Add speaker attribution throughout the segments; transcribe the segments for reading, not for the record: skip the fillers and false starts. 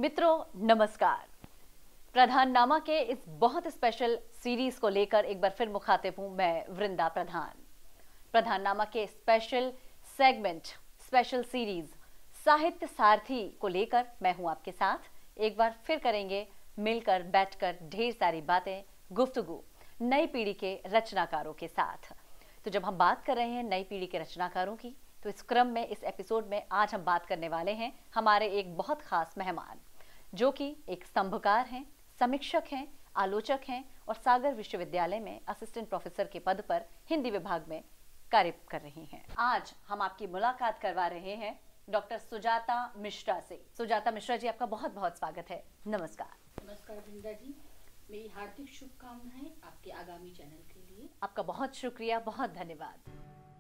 Speaker 1: मित्रों नमस्कार। प्रधाननामा के इस बहुत स्पेशल सीरीज को लेकर एक बार फिर मुखातिब हूं मैं वृंदा प्रधान। प्रधाननामा के स्पेशल सेगमेंट, स्पेशल सीरीज साहित्य सारथी को लेकर मैं हूं आपके साथ। एक बार फिर करेंगे मिलकर बैठकर ढेर सारी बातें, गुफ्तगू नई पीढ़ी के रचनाकारों के साथ। तो जब हम बात कर रहे हैं नई पीढ़ी के रचनाकारों की, तो इस क्रम में इस एपिसोड में आज हम बात करने वाले हैं हमारे एक बहुत खास मेहमान, जो कि एक स्तंभकार हैं, समीक्षक हैं, आलोचक हैं और सागर विश्वविद्यालय में असिस्टेंट प्रोफेसर के पद पर हिंदी विभाग में कार्य कर रही हैं। आज हम आपकी मुलाकात करवा रहे हैं डॉक्टर सुजाता मिश्रा से। सुजाता मिश्रा जी, आपका बहुत बहुत स्वागत है। नमस्कार।
Speaker 2: नमस्कार वृंदा जी, मेरी हार्दिक शुभकामनाएं आपके आगामी चैनल के लिए।
Speaker 1: आपका बहुत शुक्रिया, बहुत धन्यवाद।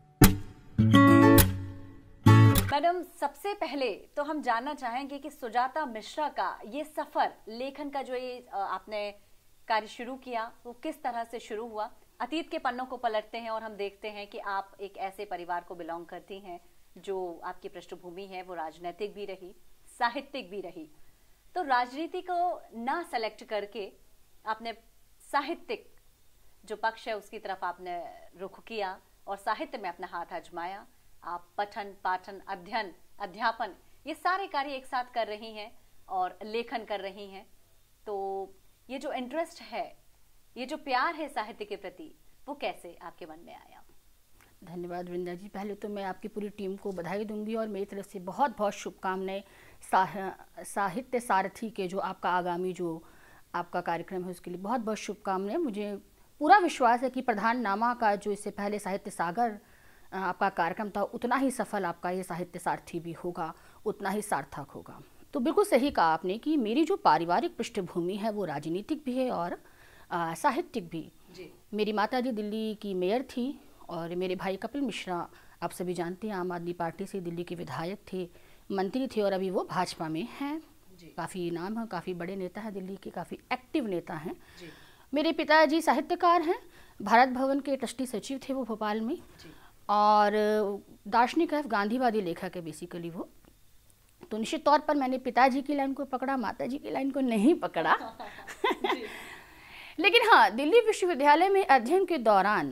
Speaker 1: मैडम, सबसे पहले तो हम जानना चाहेंगे कि सुजाता मिश्रा का ये सफर, लेखन का जो ये आपने कार्य शुरू किया, वो किस तरह से शुरू हुआ। अतीत के पन्नों को पलटते हैं और हम देखते हैं कि आप एक ऐसे परिवार को बिलोंग करती हैं जो आपकी पृष्ठभूमि है वो राजनीतिक भी रही, साहित्यिक भी रही। तो राजनीति को ना सेलेक्ट करके आपने साहित्यिक जो पक्ष है उसकी तरफ आपने रुख किया और साहित्य में अपना हाथ आजमाया। आप पठन, पाठन, अध्ययन, अध्यापन ये सारे कार्य एक साथ कर रही हैं और लेखन कर रही हैं। तो ये जो इंटरेस्ट है, ये जो प्यार है साहित्य के प्रति, वो कैसे आपके मन में आया?
Speaker 2: धन्यवाद वृंदा जी। पहले तो मैं आपकी पूरी टीम को बधाई दूंगी और मेरी तरफ से बहुत बहुत शुभकामनाएं साहित्य सारथी के जो आपका आगामी जो आपका कार्यक्रम है उसके लिए बहुत बहुत शुभकामनाएं। मुझे पूरा विश्वास है कि प्रधाननामा का जो इससे पहले साहित्य सागर आपका कार्यक्रम था, उतना ही सफल आपका ये साहित्य सारथी भी होगा, उतना ही सार्थक होगा। तो बिल्कुल सही कहा आपने कि मेरी जो पारिवारिक पृष्ठभूमि है वो राजनीतिक भी है और साहित्यिक भी जी। मेरी माता जी दिल्ली की मेयर थी और मेरे भाई कपिल मिश्रा, आप सभी जानते हैं, आम आदमी पार्टी से दिल्ली के विधायक थे, मंत्री थे और अभी वो भाजपा में हैं। काफ़ी नाम है, काफ़ी बड़े नेता हैं दिल्ली के, काफ़ी एक्टिव नेता हैं। मेरे पिताजी साहित्यकार हैं, भारत भवन के ट्रस्टी सचिव थे वो भोपाल में, और दार्शनिक है, गांधीवादी लेखक है बेसिकली वो। तो निश्चित तौर पर मैंने पिताजी की लाइन को पकड़ा, माताजी की लाइन को नहीं पकड़ा। लेकिन हाँ, दिल्ली विश्वविद्यालय में अध्ययन के दौरान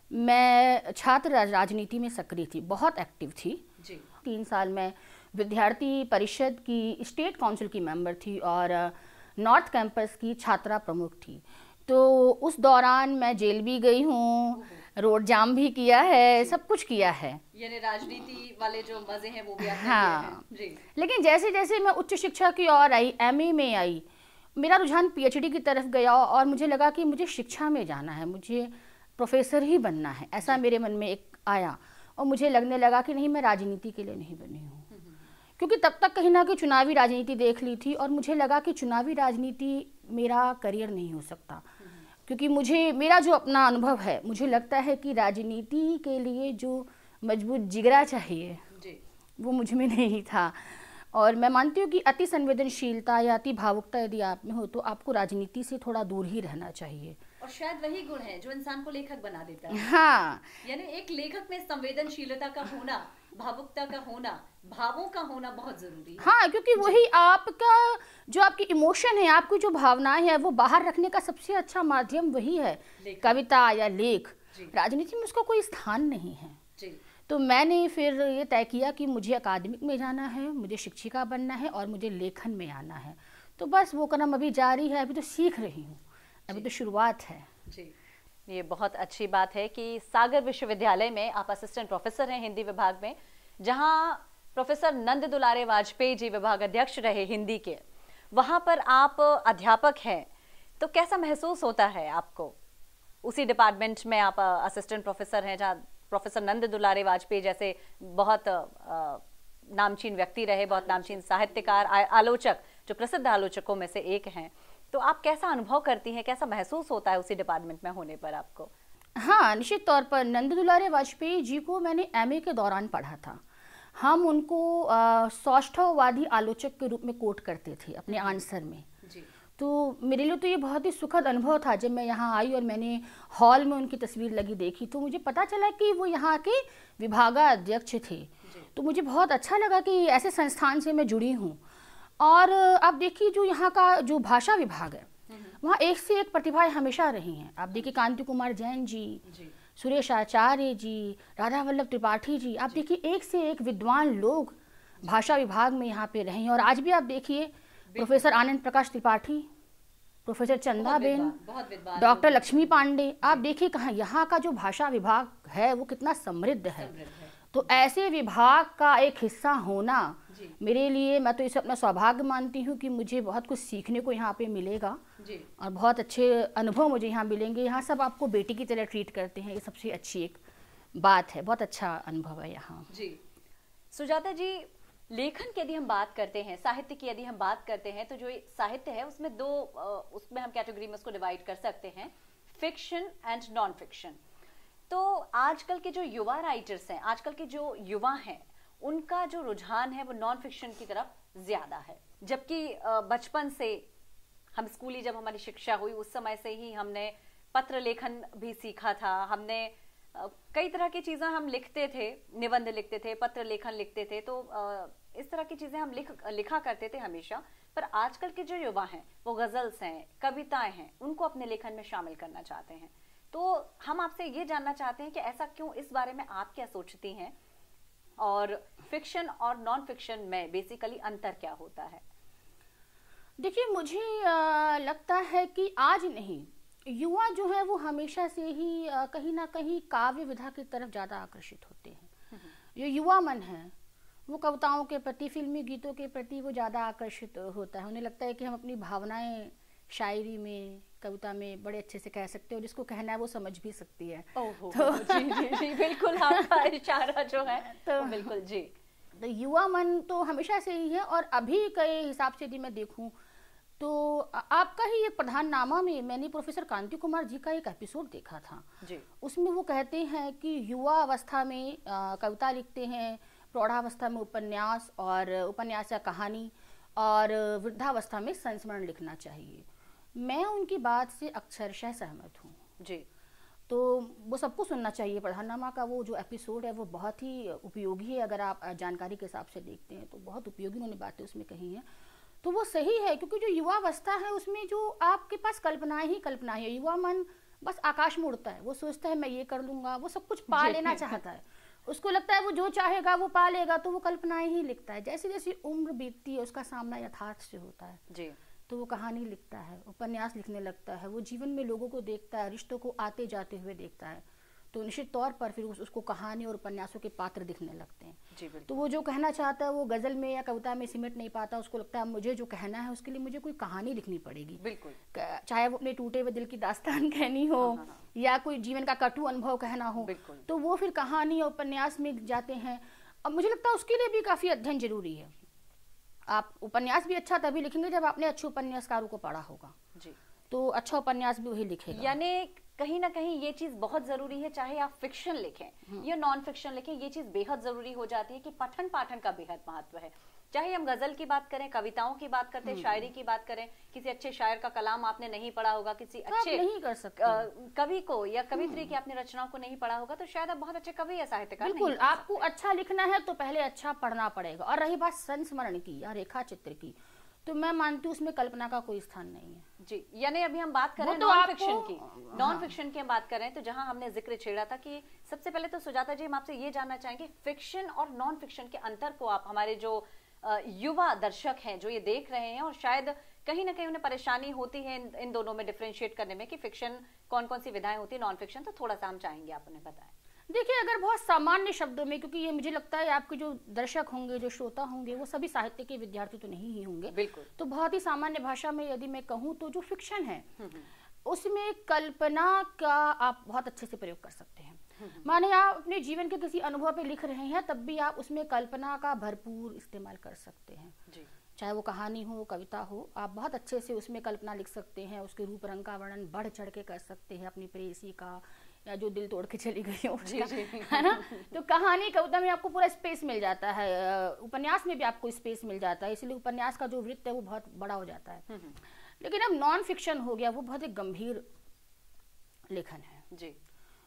Speaker 2: मैं छात्र राजनीति में सक्रिय थी, बहुत एक्टिव थी। 3 साल मैं विद्यार्थी परिषद की स्टेट काउंसिल की मेंबर थी और नॉर्थ कैंपस की छात्रा प्रमुख थी। तो उस दौरान मैं जेल भी गई हूँ, रोड जाम भी किया है, सब कुछ किया है।
Speaker 1: यानी राजनीति वाले जो मजे हैं वो भी आपने
Speaker 2: हाँ
Speaker 1: लिए हैं। जी।
Speaker 2: लेकिन जैसे जैसे मैं उच्च शिक्षा की ओर आई, एमए में आई, मेरा रुझान पीएचडी की तरफ गया और मुझे लगा कि मुझे शिक्षा में जाना है, मुझे प्रोफेसर ही बनना है, ऐसा मेरे मन में एक आया। और मुझे लगने लगा कि नहीं, मैं राजनीति के लिए नहीं बनी हूँ, क्योंकि तब तक कहीं ना कहीं चुनावी राजनीति देख ली थी और मुझे लगा कि चुनावी राजनीति मेरा करियर नहीं हो सकता, क्योंकि मुझे, मेरा जो अपना अनुभव है, मुझे लगता है कि राजनीति के लिए जो मजबूत जिगरा चाहिए वो मुझ में नहीं था। और मैं मानती हूँ कि अति संवेदनशीलता या अति भावुकता यदि आप में हो तो आपको राजनीति से थोड़ा दूर ही रहना चाहिए।
Speaker 1: और शायद वही गुण है जो इंसान को लेखक बना देता है।
Speaker 2: हाँ,
Speaker 1: यानी एक लेखक में संवेदनशीलता का होना, भावुकता का होना, भावों का होना बहुत जरूरी है।
Speaker 2: हाँ, क्योंकि वही आपका जो आपकी इमोशन है, आपकी जो भावनाएं है, वो बाहर रखने का सबसे अच्छा माध्यम वही है, कविता या लेख। राजनीति में उसका कोई स्थान नहीं है। तो मैंने फिर ये तय किया कि मुझे अकादमिक में जाना है, मुझे शिक्षिका बनना है और मुझे लेखन में आना है। तो बस वो क्रम अभी जारी है, अभी तो सीख रही हूँ, अभी तो शुरुआत है।
Speaker 1: जी, ये बहुत अच्छी बात है कि सागर विश्वविद्यालय में आप असिस्टेंट प्रोफेसर हैं हिंदी विभाग में, जहां प्रोफेसर नंद दुलारे वाजपेयी जी विभाग अध्यक्ष रहे हिंदी के, वहां पर आप अध्यापक हैं। तो कैसा महसूस होता है आपको? उसी डिपार्टमेंट में आप असिस्टेंट प्रोफेसर हैं जहां प्रोफेसर नंद दुलारे वाजपेयी जैसे बहुत नामचीन व्यक्ति रहे, बहुत नामचीन साहित्यकार, आलोचक, जो प्रसिद्ध आलोचकों में से एक हैं। तो आप कैसा अनुभव करती हैं, कैसा महसूस होता है उसी डिपार्टमेंट में होने पर आपको?
Speaker 2: हाँ, निश्चित तौर पर नंद दुलारे वाजपेयी जी को मैंने एमए के दौरान पढ़ा था। हम उनको सौष्ठववादी आलोचक के रूप में कोट करते थे अपने आंसर में। तो मेरे लिए तो ये बहुत ही सुखद अनुभव था। जब मैं यहाँ आई और मैंने हॉल में उनकी तस्वीर लगी देखी तो मुझे पता चला कि वो यहाँ के विभागाध्यक्ष थे। तो मुझे बहुत अच्छा लगा कि ऐसे संस्थान से मैं जुड़ी हूँ और आप देखिए जो यहाँ का जो भाषा विभाग है वहाँ एक से एक प्रतिभाएं हमेशा रही हैं। आप देखिए कांति कुमार जैन जी, सुरेश आचार्य जी, राधा वल्लभ त्रिपाठी जी, आप देखिए एक से एक विद्वान लोग भाषा विभाग में यहाँ पे रहे हैं। और आज भी आप देखिए professor Anand Prakash Tripathi, professor Chandaben, doctor Lakshmi Pande, आप देखिए कहाँ यहाँ का जो भाषा विभाग है वो कितना समृद्ध है। तो ऐसे विभाग का एक हिस्सा होना मेरे लिए, मैं तो इसे अपना सौभाग्य मानती हूँ कि मुझे बहुत कुछ सीखने को यहाँ पे मिलेगा और बहुत अच्छे अनुभव मुझे यहाँ मिलेंगे। यहाँ सब आपको बेटी की तरह ट्रीट करते हैं, ये सबसे अच्छी एक बात है, बहुत अच्छा अनुभव है यहाँ जी।
Speaker 1: सुजाता जी, लेखन की यदि हम बात करते हैं, साहित्य की यदि हम बात करते हैं, तो जो साहित्य है उसमें उसमें हम कैटेगरी में उसको डिवाइड कर सकते हैं, फिक्शन एंड नॉन फिक्शन। तो आजकल के जो युवा राइटर्स हैं, आजकल के जो युवा हैं, उनका जो रुझान है वो नॉन फिक्शन की तरफ ज्यादा है। जबकि बचपन से हम स्कूली जब हमारी शिक्षा हुई उस समय से ही हमने पत्र लेखन भी सीखा था। हमने कई तरह की चीजें हम लिखते थे, निबंध लिखते थे, पत्र लेखन लिखते थे, तो इस तरह की चीजें हम लिखा करते थे हमेशा। पर आजकल के जो युवा हैं वो गजल्स हैं, कविताएं हैं, उनको अपने लेखन में शामिल करना चाहते हैं। तो हम आपसे ये जानना चाहते हैं कि ऐसा क्यों, इस बारे में आप क्या सोचती हैं, और फिक्शन और नॉन फिक्शन में बेसिकली अंतर क्या होता है?
Speaker 2: देखिए, मुझे लगता है कि आज नहीं, युवा जो है वो हमेशा से ही कहीं ना कहीं काव्य विधा की तरफ ज़्यादा आकर्षित होते हैं। जो युवा मन है वो कविताओं के प्रति, फिल्मी गीतों के प्रति वो ज़्यादा आकर्षित होता है। उन्हें लगता है कि हम अपनी भावनाएं शायरी में, कविता में बड़े अच्छे से कह सकते हैं और जिसको कहना है वो समझ भी सकती है।
Speaker 1: तो जी, बिल्कुल आपका इशारा जो है तो बिल्कुल जी।
Speaker 2: तो युवा मन तो हमेशा से ही है। और अभी के हिसाब से यदि मैं देखूं तो आपका ही एक प्रधाननामा में मैंने प्रोफेसर कांति कुमार जी का एक एपिसोड देखा था जी। उसमें वो कहते हैं कि युवा अवस्था में कविता लिखते हैं, प्रौढ़ावस्था में उपन्यास और उपन्यास या कहानी, और वृद्धावस्था में संस्मरण लिखना चाहिए। मैं उनकी बात से अक्षरशः सहमत हूँ जी। तो वो सबको सुनना चाहिए। प्रधाननामा का वो जो एपिसोड है वो बहुत ही उपयोगी है। अगर आप जानकारी के हिसाब से देखते हैं तो बहुत उपयोगी उन्होंने बातें उसमें कही हैं। तो वो सही है, क्योंकि जो युवा अवस्था है उसमें जो आपके पास कल्पनाएं ही कल्पनाएं है। युवा मन बस आकाश में उड़ता है, वो सोचता है मैं ये कर लूंगा, वो सब कुछ पा लेना चाहता है। उसको लगता है वो जो चाहेगा वो पा लेगा, तो वो कल्पनाएं ही लिखता है। जैसे जैसे उम्र बीतती है उसका सामना यथार्थ से होता है जी। तो वो कहानी लिखता है, उपन्यास लिखने लगता है, वो जीवन में लोगों को देखता है, रिश्तों को आते जाते हुए देखता है, तो निश्चित तौर पर फिर उसको कहानी और उपन्यासों के पात्र दिखने लगते हैं जी। तो वो जो कहना चाहता है वो गजल में या कविता में सिमट नहीं पाता। उसको लगता है मुझे जो कहना है उसके लिए मुझे कोई कहानी लिखनी पड़ेगी, बिल्कुल, चाहे वो अपने टूटे हुए दिल की दास्तान कहनी हो या कोई जीवन का कटु अनुभव कहना हो, तो वो फिर कहानी और उपन्यास में जाते हैं। अब मुझे लगता है उसके लिए भी काफी अध्ययन जरूरी है। आप उपन्यास भी अच्छा तभी लिखेंगे जब आपने अच्छे उपन्यासकारों को पढ़ा होगा जी। तो अच्छा उपन्यास भी वही लिखेगा।
Speaker 1: यानी कहीं ना कहीं ये चीज बहुत जरूरी है, चाहे आप फिक्शन लिखें या नॉन फिक्शन लिखें, ये चीज बेहद जरूरी हो जाती है कि पठन पाठन का बेहद महत्व है। चाहे हम गजल की बात करें, कविताओं की बात करते हैं, शायरी की बात करें, किसी अच्छे शायर का कलाम आपने नहीं पढ़ा होगा, किसी अच्छे
Speaker 2: नहीं कर सकते
Speaker 1: कवि को या कवित्री की आपने रचनाओं को नहीं पढ़ा होगा, तो शायद आप बहुत अच्छे कवि या साहित्यकार
Speaker 2: बिल्कुल। आपको अच्छा लिखना है तो पहले अच्छा पढ़ना पड़ेगा। और रही बात संस्मरण की या रेखा चित्र की, तो मैं मानती हूँ उसमें कल्पना का कोई स्थान नहीं है
Speaker 1: जी। यानी अभी हम बात करें नॉन फिक्शन की, नॉन फिक्शन की हम बात कर रहे हैं, तो जहां हमने जिक्र छेड़ा था कि सबसे पहले तो सुजाता जी हम आपसे ये जानना चाहेंगे फिक्शन और नॉन फिक्शन के अंतर को आप हमारे जो युवा दर्शक हैं जो ये देख रहे हैं और शायद कहीं ना कहीं उन्हें परेशानी होती है इन दोनों में डिफरेंशिएट करने में कि फिक्शन कौन कौन सी विधाएं होती है, नॉन फिक्शन, तो थोड़ा सा हम चाहेंगे आप उन्हें बताएं।
Speaker 2: देखिए, अगर बहुत सामान्य शब्दों में, क्योंकि ये मुझे लगता है आपके जो दर्शक होंगे, जो श्रोता होंगे, वो सभी साहित्य के विद्यार्थी तो नहीं ही होंगे, बिल्कुल। तो बहुत ही सामान्य भाषा में यदि मैं कहूँ तो जो फिक्शन है उसमें कल्पना का आप बहुत अच्छे से प्रयोग कर सकते हैं। माने आप अपने जीवन के किसी अनुभव पे लिख रहे हैं, तब भी आप उसमें कल्पना का भरपूर इस्तेमाल कर सकते हैं जी। चाहे वो कहानी हो, कविता हो, आप बहुत अच्छे से उसमें कल्पना लिख सकते हैं। उसके रूप रंग का वर्णन बढ़ चढ़ के कर सकते हैं, अपनी प्रेयसी का या जो दिल तोड़ के चली गई हो उसका, है ना। तो कहानी कविता में आपको पूरा स्पेस मिल जाता है, उपन्यास में भी आपको स्पेस मिल जाता है, इसलिए उपन्यास का जो वृत्त है वो बहुत बड़ा हो जाता है। लेकिन अब नॉन फिक्शन हो गया, वो बहुत एक गंभीर लेखन है जी।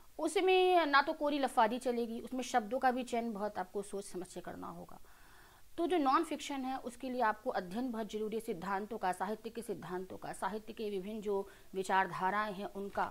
Speaker 2: उसमें ना तो कोरी लफादी चलेगी, उसमें शब्दों का भी चयन बहुत आपको सोच समझ के करना होगा। तो जो नॉन फिक्शन है उसके लिए आपको अध्ययन बहुत जरूरी है, सिद्धांतों का, साहित्य के सिद्धांतों का, साहित्य के विभिन्न जो विचारधाराएं हैं उनका।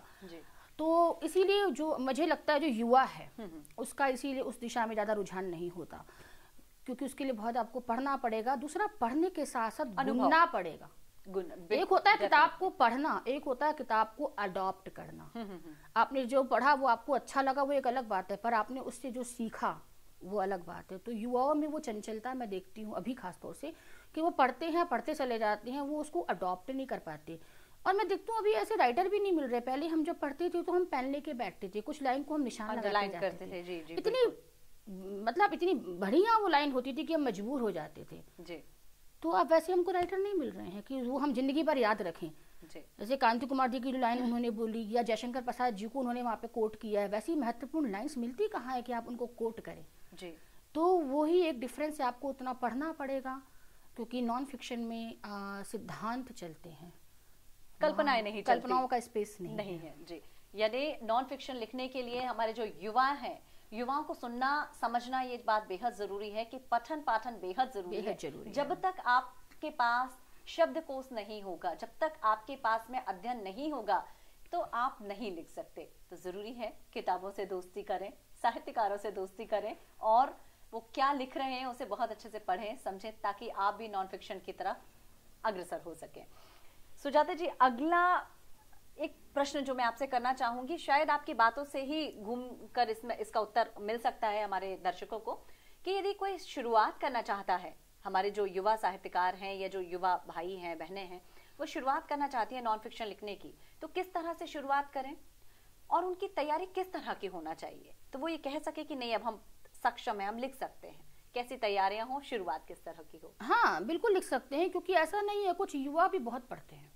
Speaker 2: तो इसीलिए जो मुझे लगता है जो युवा है उसका इसीलिए उस दिशा में ज़्यादा रुझान नहीं होता, क्योंकि उसके लिए बहुत आपको पढ़ना पड़ेगा। दूसरा, पढ़ने के साथ साथ गुनना पड़ेगा। एक होता है किताब को पढ़ना, एक होता है किताब को अडॉप्ट करना। आपने जो पढ़ा वो आपको अच्छा लगा, वो एक अलग बात है, पर आपने उससे जो सीखा वो अलग बात है। तो युवाओं में वो चंचलता मैं देखती हूँ अभी खासतौर से, कि वो पढ़ते हैं, पढ़ते चले जाते हैं, वो उसको अडॉप्ट नहीं कर पाते। और मैं देखती हूँ अभी ऐसे राइटर भी नहीं मिल रहे। पहले हम जब पढ़ते थे तो हम पेन लेके बैठते थे, कुछ लाइन को हम निशान लगाते थे। जी, इतनी मतलब इतनी बढ़िया वो लाइन होती थी कि हम मजबूर हो जाते थे जी। तो अब वैसे हमको राइटर नहीं मिल रहे हैं कि वो हम जिंदगी भर याद रखें। जैसे कांति कुमार जी की जो लाइन उन्होंने बोली, या जयशंकर प्रसाद जी को उन्होंने वहाँ पे कोट किया है, वैसी महत्वपूर्ण लाइंस मिलती कहाँ है कि आप उनको कोट करें जी। तो वही एक डिफरेंस है, आपको उतना पढ़ना पड़ेगा, क्योंकि नॉन फिक्शन में सिद्धांत चलते हैं,
Speaker 1: कल्पनाएं नहीं,
Speaker 2: कल्पनाओं का स्पेस नहीं
Speaker 1: है जी। यानी नॉन फिक्शन लिखने के लिए हमारे जो युवा हैं, युवाओं को सुनना समझना ये बात बेहद जरूरी है कि पठन पाठन बेहद जरूरी है। जब तक आपके पास शब्दकोश नहीं होगा, जब तक आपके पास में अध्ययन नहीं होगा, तो आप नहीं लिख सकते। तो जरूरी है किताबों से दोस्ती करें, साहित्यकारों से दोस्ती करें, और वो क्या लिख रहे हैं उसे बहुत अच्छे से पढ़ें, समझें, ताकि आप भी नॉन फिक्शन की तरफ अग्रसर हो सके। सुजाता जी, अगला एक प्रश्न जो मैं आपसे करना चाहूंगी, शायद आपकी बातों से ही घूमकर इसका उत्तर मिल सकता है हमारे दर्शकों को, कि यदि कोई शुरुआत करना चाहता है, हमारे जो युवा साहित्यकार हैं या जो युवा भाई हैं बहनें हैं, वो शुरुआत करना चाहती है नॉन फिक्शन लिखने की, तो किस तरह से शुरुआत करें और उनकी तैयारी किस तरह की होना चाहिए, तो वो ये कह सके कि नहीं अब हम सक्षम है, हम लिख सकते हैं। कैसी तैयारियां हो, शुरुआत किस तरह की हो?
Speaker 2: हाँ बिल्कुल लिख सकते हैं, क्योंकि ऐसा नहीं है, कुछ युवा भी बहुत पढ़ते हैं,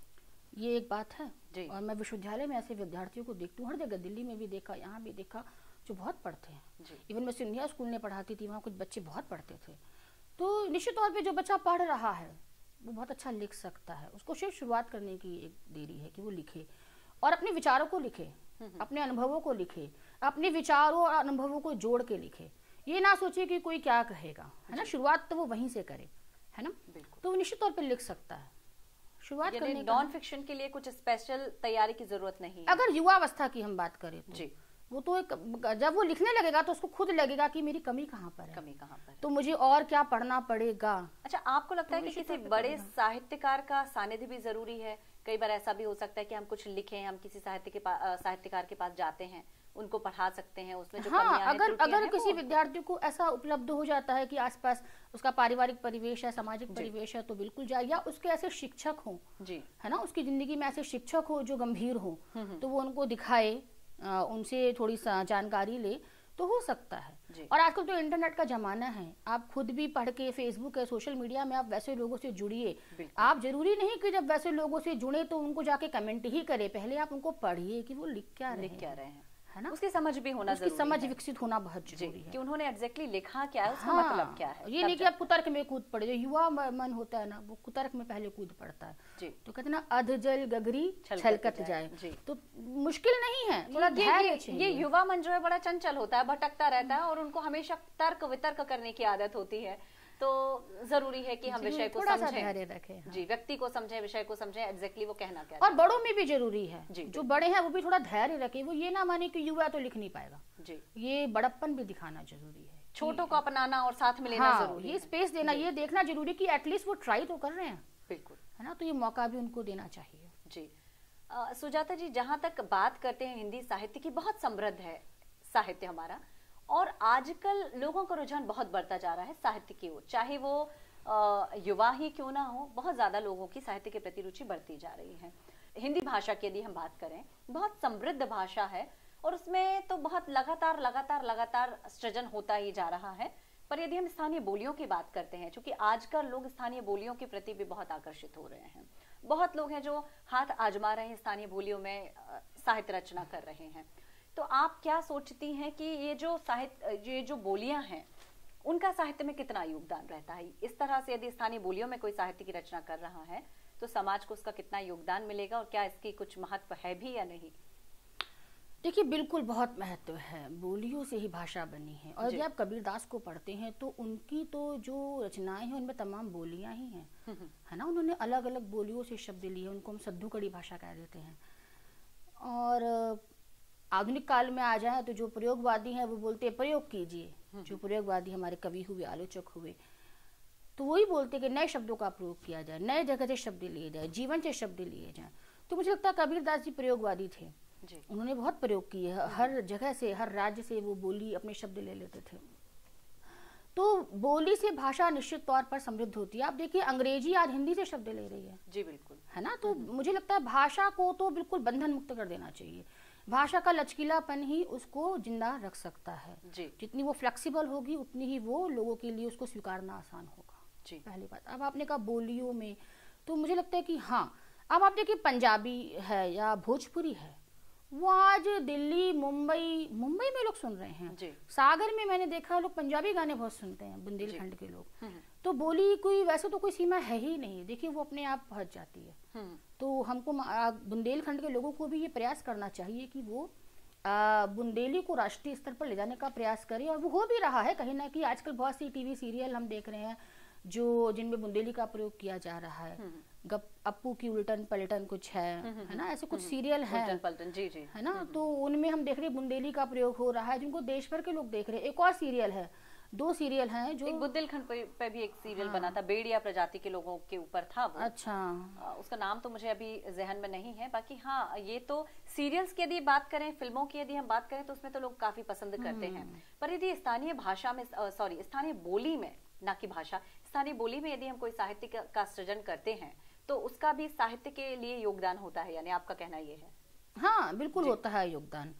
Speaker 2: ये एक बात है जी। और मैं विश्वविद्यालय में ऐसे विद्यार्थियों को देखती हूँ, हर जगह, दिल्ली में भी देखा, यहाँ भी देखा, जो बहुत पढ़ते हैं। इवन मैं सिंधिया स्कूल में पढ़ाती थी, वहाँ कुछ बच्चे बहुत पढ़ते थे। तो निश्चित तौर पे जो बच्चा पढ़ रहा है वो बहुत अच्छा लिख सकता है। उसको सिर्फ शुरुआत करने की एक देरी है कि वो लिखे, और अपने विचारों को लिखे, अपने अनुभवों को लिखे, अपने विचारों और अनुभवों को जोड़ के लिखे। ये ना सोचे कि कोई क्या कहेगा, है ना। शुरुआत तो वो वहीं से करे, है ना। तो निश्चित तौर पर लिख सकता है। शुरुआत करने
Speaker 1: नॉन फिक्शन के लिए कुछ स्पेशल तैयारी की जरूरत नहीं है।
Speaker 2: अगर युवावस्था की हम बात करें तो जी, वो तो एक, जब वो लिखने लगेगा तो उसको खुद लगेगा कि मेरी कमी कहाँ पर है,
Speaker 1: कमी कहाँ पर है,
Speaker 2: तो मुझे और क्या पढ़ना पड़ेगा।
Speaker 1: अच्छा, आपको लगता है कि किसी बड़े साहित्यकार का सानिध्य भी जरूरी है? कई बार ऐसा भी हो सकता है कि हम कुछ लिखें, हम किसी साहित्यकार के पास जाते हैं, उनको पढ़ा सकते हैं, उसमें जो
Speaker 2: हाँ, अगर किसी विद्यार्थी को ऐसा उपलब्ध हो जाता है कि आसपास उसका पारिवारिक परिवेश है, सामाजिक परिवेश है, तो बिल्कुल जाए। या उसके ऐसे शिक्षक हो जी, है ना, उसकी जिंदगी में ऐसे शिक्षक हो जो गंभीर हो, तो वो उनको दिखाए, उनसे थोड़ी जानकारी ले, तो हो सकता है। और आजकल तो इंटरनेट का जमाना है, आप खुद भी पढ़ के, फेसबुक है, सोशल मीडिया में आप वैसे लोगों से जुड़िए। आप जरूरी नहीं कि जब वैसे लोगों से जुड़े तो उनको जाके कमेंट ही करे, पहले आप उनको पढ़िए कि वो लिख क्या रहे हैं, है ना।
Speaker 1: उसकी समझ भी होना जरूरी है,
Speaker 2: समझ विकसित होना बहुत जरूरी है
Speaker 1: कि उन्होंने एग्जैक्टली लिखा क्या है, उसका मतलब क्या है।
Speaker 2: ये नहीं कि आप कुतर्क में कूद पड़े। जो युवा मन होता है ना, वो कुतर्क में पहले कूद पड़ता है जी। तो कहते ना, अध जल गगरी छलकत जाए। तो मुश्किल नहीं है, थोड़ा धैर्य चाहिए।
Speaker 1: ये युवा मन जो है बड़ा चंचल होता है, भटकता रहता है, और उनको हमेशा तर्क वितर्क करने की आदत होती है। तो जरूरी है कि हम विषय को समझें जी, व्यक्ति को समझें, विषय को समझें, एग्जैक्टली वो कहना क्या।
Speaker 2: और बड़ों में भी जरूरी है, जो बड़े हैं वो भी थोड़ा धैर्य रखें। वो ये ना माने कि युवा तो लिख नहीं पाएगा जी, ये बड़प्पन भी दिखाना जरूरी है,
Speaker 1: छोटों को अपनाना और साथ में लेना जरूरी है,
Speaker 2: ये स्पेस देना, ये देखना जरूरी कि एटलीस्ट वो ट्राई तो कर रहे हैं, बिल्कुल, है ना। तो ये मौका भी उनको देना चाहिए
Speaker 1: जी। सुजाता जी, जहाँ तक बात करते हैं हिंदी साहित्य की, बहुत समृद्ध है साहित्य हमारा, और आजकल लोगों का रुझान बहुत बढ़ता जा रहा है साहित्य की ओर, चाहे वो युवा ही क्यों ना हो, बहुत ज्यादा लोगों की साहित्य के प्रति रुचि बढ़ती जा रही है। हिंदी भाषा की यदि हम बात करें, बहुत समृद्ध भाषा है, और उसमें तो बहुत लगातार सृजन होता ही जा रहा है। पर यदि हम स्थानीय बोलियों की बात करते हैं, क्योंकि आजकल लोग स्थानीय बोलियों के प्रति भी बहुत आकर्षित हो रहे हैं, बहुत लोग हैं जो हाथ आजमा रहे हैं, स्थानीय बोलियों में साहित्य रचना कर रहे हैं। तो आप क्या सोचती हैं कि ये जो बोलियां हैं, उनका साहित्य में कितना योगदान रहता है? इस तरह से यदि स्थानीय बोलियों में कोई साहित्य की रचना कर रहा है तो समाज को उसका कितना योगदान मिलेगा, और क्या इसकी कुछ महत्व है भी या नहीं?
Speaker 2: देखिए बिल्कुल बहुत महत्व है, बोलियों से ही भाषा बनी है। और यदि आप कबीरदास को पढ़ते हैं तो उनकी तो जो रचनाएं हैं उनमें तमाम बोलियां ही हैं, है ना। उन्होंने अलग अलग बोलियों से शब्द लिए, उनको हम सद्दू-कड़ी भाषा कह देते हैं। और आधुनिक काल में आ जाए तो जो प्रयोगवादी हैं वो बोलते हैं प्रयोग कीजिए। जो प्रयोगवादी हमारे कवि हुए, आलोचक हुए, तो वही बोलते हैं कि नए शब्दों का प्रयोग किया जाए, नए जगह से शब्द लिए जाए, जीवन से शब्द लिए जाए। तो मुझे लगता है कबीरदास जी प्रयोगवादी थे
Speaker 1: जी।
Speaker 2: उन्होंने बहुत प्रयोग किए, हर जगह से, हर राज्य से वो बोली अपने शब्द ले लेते थे। तो बोली से भाषा निश्चित तौर पर समृद्ध होती है। आप देखिए अंग्रेजी आज हिंदी से शब्द ले रही है
Speaker 1: जी बिल्कुल,
Speaker 2: है ना। तो मुझे लगता है भाषा को तो बिल्कुल बंधन मुक्त कर देना चाहिए। भाषा का लचकीलापन ही उसको जिंदा रख सकता है
Speaker 1: जी।
Speaker 2: जितनी वो फ्लेक्सिबल होगी उतनी ही वो लोगों के लिए उसको स्वीकारना आसान होगा
Speaker 1: जी।
Speaker 2: पहली बात। अब आपने कहा बोलियों में, तो मुझे लगता है कि हाँ, अब आप देखिए पंजाबी है या भोजपुरी है, वो आज दिल्ली, मुंबई में लोग सुन रहे हैं
Speaker 1: जी।
Speaker 2: सागर में मैंने देखा लोग पंजाबी गाने बहुत सुनते हैं, बुंदेलखंड के लोग। तो बोली कोई वैसे तो कोई सीमा है ही नहीं, देखिए वो अपने आप पहुंच जाती है। तो हमको बुंदेलखंड के लोगों को भी ये प्रयास करना चाहिए कि वो बुंदेली को राष्ट्रीय स्तर पर ले जाने का प्रयास करें, और वो हो भी रहा है कहीं ना कहीं। आजकल बहुत सी टीवी सीरियल हम देख रहे हैं जो जिनमें बुंदेली का प्रयोग किया जा रहा है। अप्पू की उल्टन पलटन कुछ है ना, ऐसे कुछ सीरियल है,
Speaker 1: उल्टन पलटन, जी जी,
Speaker 2: है ना। तो उनमें हम देख रहे हैं बुंदेली का प्रयोग हो रहा है, जिनको देश भर के लोग देख रहे हैं। एक और सीरियल है, 2 सीरियल हैं जो
Speaker 1: एक बुंदेलखंड पे भी एक सीरियल बना था, बेड़िया प्रजाति के लोगों के ऊपर था वो।
Speaker 2: अच्छा,
Speaker 1: उसका नाम तो मुझे अभी जहन में नहीं है। बाकी हाँ, ये तो सीरियल्स की यदि बात करें, फिल्मों की यदि हम बात करें तो उसमें तो लोग काफी पसंद करते हैं। पर यदि स्थानीय भाषा में, सॉरी स्थानीय बोली में, ना कि भाषा, स्थानीय बोली में यदि हम कोई साहित्य का सृजन करते हैं तो उसका भी साहित्य के लिए योगदान होता है, यानी आपका कहना ये है?
Speaker 2: हाँ बिल्कुल होता है योगदान।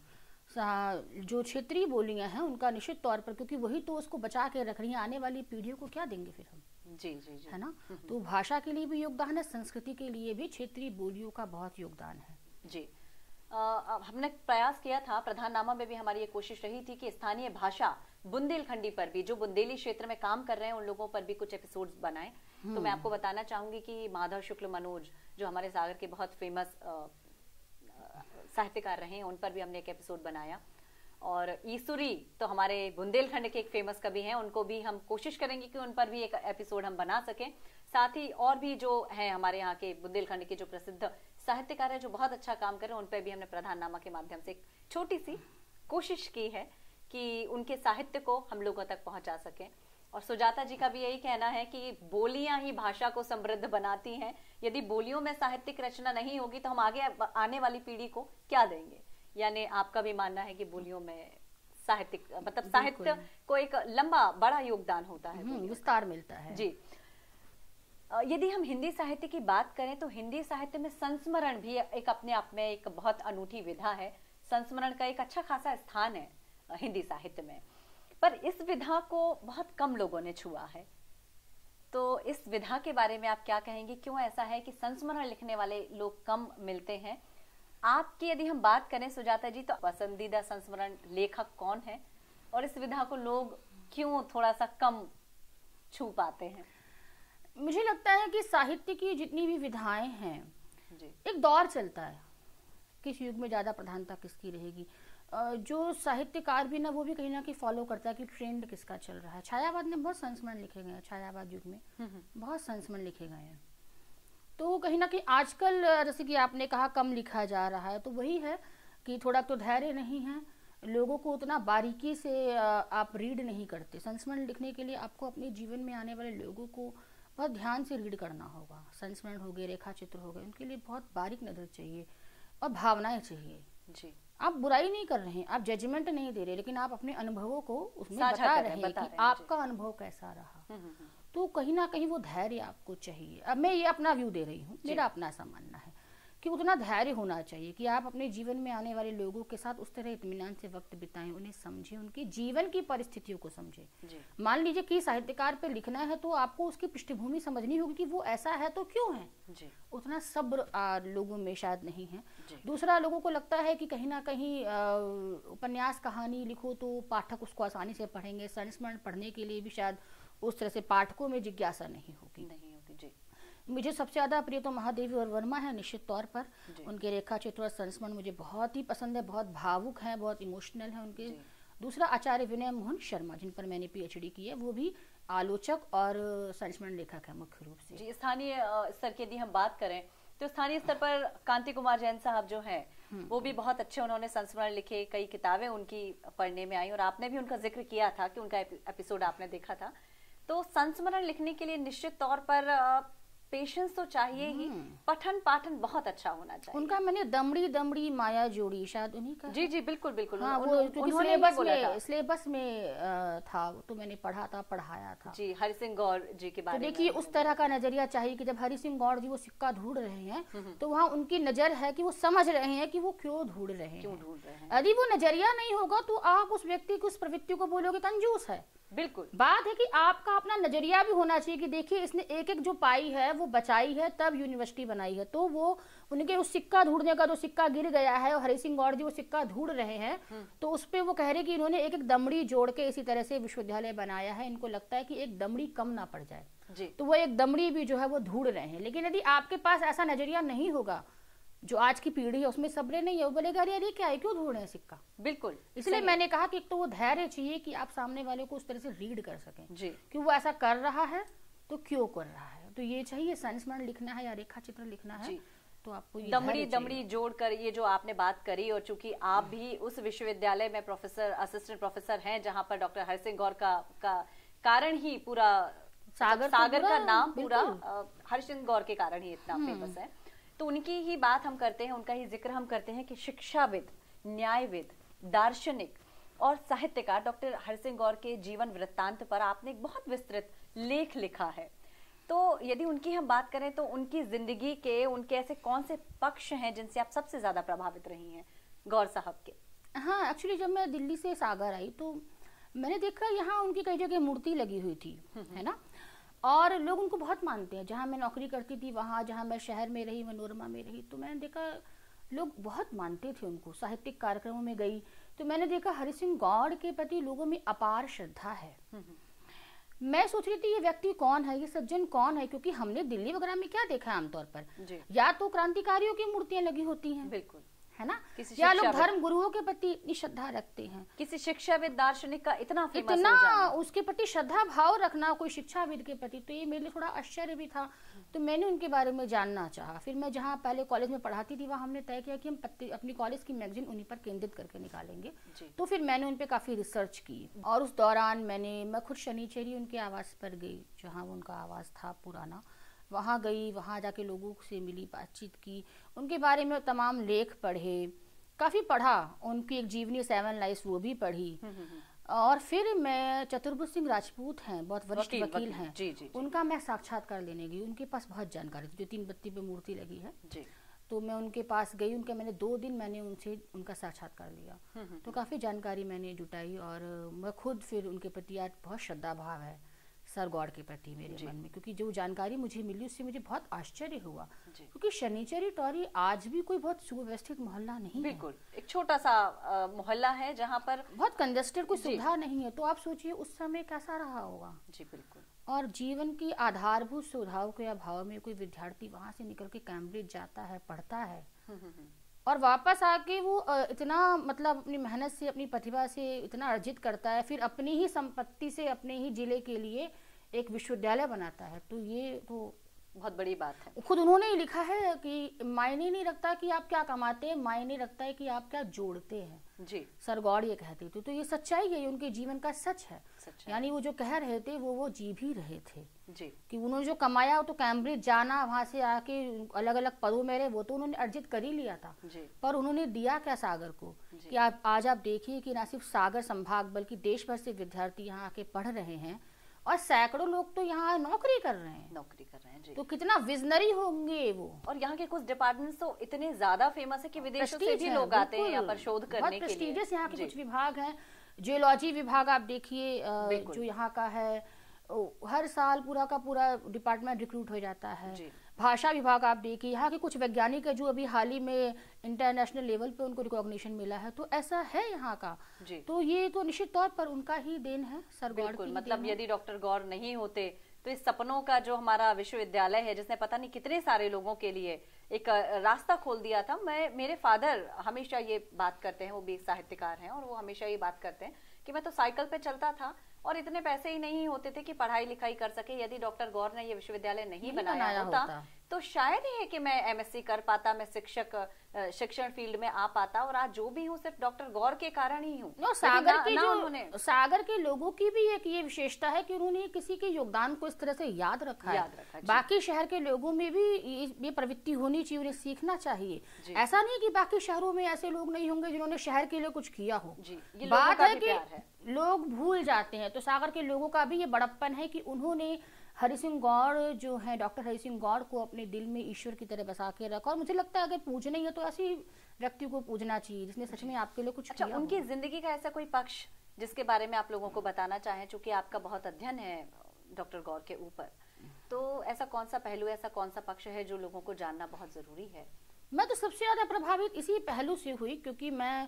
Speaker 2: जो क्षेत्रीय बोलियां हैं उनका निश्चित तौर पर, क्योंकि वही तो उसको बचा के रख रही हैं, आने वाली पीढ़ियों को क्या देंगे फिर हम।
Speaker 1: जी जी जी,
Speaker 2: है ना। तो भाषा के लिए भी योगदान है, संस्कृति के लिए भी क्षेत्रीय बोलियों का बहुत योगदान है।
Speaker 1: जी। हमने प्रयास किया था, प्रधाननामा में भी हमारी ये कोशिश रही थी कि स्थानीय भाषा बुंदेलखंडी पर भी, जो बुंदेली क्षेत्र में काम कर रहे हैं उन लोगों पर भी कुछ एपिसोड्स बनाएं। तो मैं आपको बताना चाहूंगी कि माधव शुक्ल मनोज, जो हमारे सागर के बहुत फेमस साहित्यकार रहे हैं, उन पर भी हमने एक एपिसोड बनाया। और ईसुरी तो हमारे बुंदेलखंड के एक फेमस कवि हैं, उनको भी हम कोशिश करेंगे कि उन पर भी एक एपिसोड हम बना सकें। साथ ही और भी जो हैं हमारे यहाँ के बुंदेलखंड के जो प्रसिद्ध साहित्यकार हैं जो बहुत अच्छा काम कर रहे हैं, उन पर भी हमने प्रधाननामा के माध्यम से एक छोटी सी कोशिश की है कि उनके साहित्य को हम लोगों तक पहुंचा सकें। और सुजाता जी का भी यही कहना है कि बोलियां ही भाषा को समृद्ध बनाती हैं। यदि बोलियों में साहित्यिक रचना नहीं होगी तो हम आगे आने वाली पीढ़ी को क्या देंगे। यानी आपका भी मानना है कि बोलियों में साहित्यिक, मतलब साहित्य को एक लंबा बड़ा योगदान होता है,
Speaker 2: विस्तार मिलता है।
Speaker 1: जी। यदि हम हिंदी साहित्य की बात करें तो हिंदी साहित्य में संस्मरण भी एक अपने आप में एक बहुत अनूठी विधा है। संस्मरण का एक अच्छा खासा स्थान है हिंदी साहित्य में, पर इस विधा को बहुत कम लोगों ने छुआ है। तो इस विधा के बारे में आप क्या कहेंगे, क्यों ऐसा है कि संस्मरण लिखने वाले लोग कम मिलते हैं? आपकी यदि हम बात करें सुजाता जी, तो पसंदीदा संस्मरण लेखक कौन है और इस विधा को लोग क्यों थोड़ा सा कम छू पाते हैं?
Speaker 2: मुझे लगता है कि साहित्य की जितनी भी विधाएं हैं
Speaker 1: जी,
Speaker 2: एक दौर चलता है, किस युग में ज्यादा प्रधानता किसकी रहेगी। जो साहित्यकार भी ना, वो भी कहीं ना कहीं फॉलो करता है कि ट्रेंड किसका चल रहा है। छायावाद में बहुत संस्मरण लिखे गए हैं, छायावाद युग में बहुत संस्मरण लिखे गए हैं। तो कहीं ना कहीं आजकल जैसे कि आपने कहा कम लिखा जा रहा है, तो वही है कि थोड़ा तो धैर्य नहीं है, लोगों को उतना बारीकी से आप रीड नहीं करते। संस्मरण लिखने के लिए आपको अपने जीवन में आने वाले लोगों को बहुत ध्यान से रीड करना होगा। संस्मरण हो गए, रेखा चित्र हो गए, उनके लिए बहुत बारीक नजर चाहिए और भावनाएं चाहिए।
Speaker 1: जी,
Speaker 2: आप बुराई नहीं कर रहे हैं, आप जजमेंट नहीं दे रहे, लेकिन आप अपने अनुभवों को उसमें
Speaker 1: साझा
Speaker 2: बता
Speaker 1: कर
Speaker 2: रहे हैं कि आपका अनुभव कैसा रहा। तो कहीं ना कहीं वो धैर्य आपको चाहिए। अब मैं ये अपना व्यू दे रही हूँ, मेरा अपना ऐसा मानना है कि उतना धैर्य होना चाहिए कि आप अपने जीवन में आने वाले लोगों के साथ उस तरह इत्मीनान से वक्त बिताएं, उन्हें समझें, उनकी जीवन की परिस्थितियों को समझें। मान लीजिए कि साहित्यकार पे लिखना है तो आपको उसकी पृष्ठभूमि समझनी होगी कि वो ऐसा है तो क्यों है। उतना सब्र लोगों में शायद नहीं है। दूसरा, लोगों को लगता है कि कहीं ना कहीं उपन्यास कहानी लिखो तो पाठक उसको आसानी से पढ़ेंगे, संस्मरण पढ़ने के लिए भी शायद उस तरह से पाठकों में जिज्ञासा नहीं होगी।
Speaker 1: जी।
Speaker 2: मुझे सबसे ज्यादा प्रिय तो महादेवी और वर्मा है निश्चित तौर पर। उनके रेखा चित्र और संस्मरण मुझे बहुत ही पसंद है, बहुत भावुक है, बहुत इमोशनल है उनके। दूसरा आचार्य विनय मोहन शर्मा, जिन पर मैंने पीएचडी की है, वो भी आलोचक और संस्मरण लेखक है मुख्य रूप से।
Speaker 1: जी, स्थानीय स्तर की यदि हम बात करें तो स्थानीय स्तर पर कांति कुमार जैन साहब जो हैं वो भी बहुत अच्छे, उन्होंने संस्मरण लिखे, कई किताबें उनकी पढ़ने में आई और आपने भी उनका जिक्र किया था कि उनका एपिसोड आपने देखा था। तो संस्मरण लिखने के लिए निश्चित तौर पर पेशेंस तो चाहिए ही, पठन पाठन बहुत अच्छा होना चाहिए।
Speaker 2: उनका मैंने दमड़ी दमड़ी माया जोड़ी, शायद उन्हीं का।
Speaker 1: जी जी बिल्कुल बिल्कुल।
Speaker 2: हाँ, वो सिलेबस में था, तो मैंने पढ़ा था, पढ़ाया था।
Speaker 1: जी, हरि सिंह गौर जी के बारे में।
Speaker 2: तो देखिए उस तरह का नजरिया चाहिए कि जब हरि सिंह गौर जी वो सिक्का ढूंढ रहे हैं तो वहाँ उनकी नजर है कि वो समझ रहे हैं कि वो क्यों ढूंढ रहे हैं। यदि वो नजरिया नहीं होगा तो आप उस व्यक्ति की उस प्रवृत्ति को बोलोगे कंजूस है।
Speaker 1: बिल्कुल
Speaker 2: बात है कि आपका अपना नजरिया भी होना चाहिए कि देखिए इसने एक एक जो पाई है वो बचाई है, तब यूनिवर्सिटी बनाई है। तो वो उनके उस सिक्का ढूंढने का, जो सिक्का गिर गया है और हरि सिंह गौर जी वो सिक्का ढूंढ रहे हैं, तो उस पे वो कह रहे कि इन्होंने एक एक दमड़ी जोड़ के इसी तरह से विश्वविद्यालय बनाया है। इनको लगता है कि एक दमड़ी कम ना पड़ जाए
Speaker 1: जी।
Speaker 2: तो वो एक दमड़ी भी जो है वो ढूंढ रहे हैं। लेकिन यदि आपके पास ऐसा नजरिया नहीं होगा, जो आज की पीढ़ी है उसमें सब्र नहीं है, वो बोलेगा अरे क्या है, क्यों ढूंढ रहे हैं सिक्का।
Speaker 1: बिल्कुल,
Speaker 2: इसलिए मैंने कहा कि एक तो वो धैर्य चाहिए कि आप सामने वाले को उस तरह से रीड कर सकें
Speaker 1: जी,
Speaker 2: कि वो ऐसा कर रहा है तो क्यों कर रहा है। तो ये चाहिए, संस्मरण लिखना है या रेखा चित्र लिखना है तो आपको ये
Speaker 1: दमड़ी दमड़ी जोड़कर, ये जो आपने बात करी, और चूंकि आप भी उस विश्वविद्यालय में प्रोफेसर, असिस्टेंट प्रोफेसर हैं जहां पर डॉक्टर हरि सिंह गौर का कारण ही पूरा सागर का नाम पूरा हरि सिंह गौर के कारण ही इतना फेमस है। तो उनकी ही बात हम करते हैं, उनका ही जिक्र हम करते हैं कि शिक्षाविद, न्यायविद, दार्शनिक और साहित्यकार डॉक्टर हरि सिंह गौर के जीवन वृत्तांत पर आपने एक बहुत विस्तृत लेख लिखा है। तो यदि उनकी हम बात करें तो उनकी जिंदगी के उनके ऐसे कौन से पक्ष हैं जिनसे आप सबसे ज्यादा प्रभावित रही हैं गौर साहब के?
Speaker 2: हाँ, एक्चुअली जब मैं दिल्ली से सागर आई तो मैंने देखा यहाँ उनकी कई जगह मूर्ति लगी हुई थी, है ना, और लोग उनको बहुत मानते हैं। जहाँ मैं नौकरी करती थी वहाँ, जहाँ मैं शहर में रही, मनोरमा में रही, तो मैंने देखा लोग बहुत मानते थे उनको। साहित्यिक कार्यक्रमों में गई तो मैंने देखा हरि सिंह गौर के प्रति लोगों में अपार श्रद्धा है। मैं सोच रही थी ये व्यक्ति कौन है, ये सज्जन कौन है, क्योंकि हमने दिल्ली वगैरह में क्या देखा है आमतौर पर, या तो क्रांतिकारियों की मूर्तियां लगी होती हैं,
Speaker 1: बिल्कुल,
Speaker 2: है ना, या लोग धर्म गुरुओं के प्रति इतनी श्रद्धा रखते हैं।
Speaker 1: किसी शिक्षाविद दार्शनिक का इतना
Speaker 2: उसके प्रति श्रद्धा भाव रखना कोई शिक्षाविद के प्रति, तो ये मेरे लिए थोड़ा आश्चर्य भी था। तो मैंने उनके बारे में जानना चाहा। फिर मैं जहाँ पहले कॉलेज में पढ़ाती थी वहाँ हमने तय किया कि हम अपनी कॉलेज की मैगजीन उन्हीं पर केंद्रित करके निकालेंगे। तो फिर मैंने उन पर काफी रिसर्च की और उस दौरान मैं खुद शनिचरी उनके आवास पर गई, जहाँ उनका आवास था पुराना। वहाँ गई, वहाँ जाके लोगों से मिली, बातचीत की, उनके बारे में तमाम लेख पढ़े, काफ़ी पढ़ा। उनकी एक जीवनी 7 लाइफ वो भी पढ़ी। और फिर मैं चतुर्भुज सिंह राजपूत हैं, बहुत वरिष्ठ वकील हैं, उनका मैं साक्षात्कार लेने गई। उनके पास बहुत जानकारी थी, जो 3 बत्ती पे मूर्ति लगी है जी। तो मैं उनके पास गई, मैंने 2 दिन मैंने उनसे उनका साक्षात्कार लिया। तो काफ़ी जानकारी मैंने जुटाई और मैं खुद फिर उनके प्रति आज बहुत श्रद्धा भाव है सर गौर के प्रति मेरे मन में, क्योंकि जो जानकारी मुझे मिली उससे मुझे बहुत आश्चर्य हुआ। क्योंकि शनिचरी टॉरी आज भी कोई बहुत सुव्यवस्थित मोहल्ला नहीं
Speaker 1: बिल्कुल, एक छोटा सा मोहल्ला है जहाँ पर
Speaker 2: बहुत कंजेस्टेड, कोई सुविधा नहीं है। तो आप सोचिए उस समय कैसा रहा होगा।
Speaker 1: जी बिल्कुल।
Speaker 2: और जीवन की आधारभूत सुविधाओं के अभाव में कोई विद्यार्थी वहां से निकल के कैम्ब्रिज जाता है, पढ़ता है और वापस आके वो इतना मतलब अपनी मेहनत से, अपनी प्रतिभा से इतना अर्जित करता है, फिर अपनी ही संपत्ति से अपने ही जिले के लिए एक विश्वविद्यालय बनाता है। तो ये तो
Speaker 1: बहुत बड़ी बात है।
Speaker 2: खुद उन्होंने ही लिखा है कि मायने नहीं रखता कि आप क्या कमाते हैं, मायने रखता है कि आप क्या जोड़ते हैं
Speaker 1: जी।
Speaker 2: सर गौर ये कहते थे। तो ये सच्चाई है, ये उनके जीवन का सच है। यानी वो जो कह रहे थे वो जी भी रहे थे
Speaker 1: जी। कि
Speaker 2: उन्होंने जो कमाया वो तो कैम्ब्रिज जाना, वहां से आके अलग अलग पदों में रहे, वो तो उन्होंने अर्जित कर ही लिया था जी। पर उन्होंने दिया क्या सागर को कि आज आप देखिए कि ना सिर्फ सागर संभाग बल्कि देश भर से विद्यार्थी यहाँ आके पढ़ रहे हैं और सैकड़ों लोग तो यहाँ नौकरी कर रहे हैं जी। तो कितना विजनरी होंगे वो।
Speaker 1: और यहाँ के कुछ डिपार्टमेंट्स तो इतने ज्यादा फेमस है कि विदेशों से भी लोग आते हैं यहाँ पर शोध करने के लिए।
Speaker 2: यहाँ के कुछ विभाग हैं, जियोलॉजी विभाग आप देखिए जो यहाँ का है, हर साल पूरा का पूरा डिपार्टमेंट रिक्रूट हो जाता है। भाषा विभाग आप देखिए, यहाँ के कुछ वैज्ञानिक है जो अभी हाल ही में इंटरनेशनल लेवल पे उनको रिकॉग्निशन मिला है। तो ऐसा है यहाँ का। तो ये तो निश्चित तौर पर उनका ही देन है, सर गौर की।
Speaker 1: मतलब यदि डॉक्टर गौर नहीं होते तो इस सपनों का जो हमारा विश्वविद्यालय है, जिसने पता नहीं कितने सारे लोगों के लिए एक रास्ता खोल दिया था। मेरे फादर हमेशा ये बात करते हैं, वो भी साहित्यकार हैं, और वो हमेशा ये बात करते हैं कि मैं तो साइकिल पे चलता था और इतने पैसे ही नहीं होते थे कि पढ़ाई लिखाई कर सके। यदि डॉक्टर गौर ने ये विश्वविद्यालय नहीं बनाया होता तो शायद ही है कि मैं एमएससी कर पाता, मैं शिक्षण फील्ड में आ पाता, और आज जो भी हूँ सिर्फ डॉक्टर गौर के कारण ही हूँ।
Speaker 2: सागर के लोगों की भी एक ये विशेषता है कि उन्होंने किसी के योगदान को इस तरह से याद रखा है। बाकी शहर के लोगों में भी ये प्रवृत्ति होनी चाहिए, उन्हें सीखना चाहिए। ऐसा नहीं कि बाकी शहरों में ऐसे लोग नहीं होंगे जिन्होंने शहर के लिए कुछ किया हो। बात है कि लोग भूल जाते हैं। तो सागर के लोगों का भी ये बड़प्पन है कि उन्होंने हरि सिंह गौड़ जो है, डॉक्टर हरि सिंह गौड़ को अपने दिल में ईश्वर की तरह बसा के रखा। और मुझे लगता है अगर पूजना ही है तो ऐसी व्यक्ति को पूजना चाहिए जिसने सच में आपके लिए कुछ किया।
Speaker 1: उनकी जिंदगी का ऐसा कोई पक्ष जिसके बारे में आप लोगों को बताना चाहें, चूंकि आपका बहुत अध्ययन है डॉक्टर गौर के ऊपर, तो ऐसा कौन सा पहलू, ऐसा कौन सा पक्ष है जो लोगों को जानना बहुत जरूरी है?
Speaker 2: मैं तो सबसे ज्यादा प्रभावित इसी पहलू से हुई, क्योंकि मैं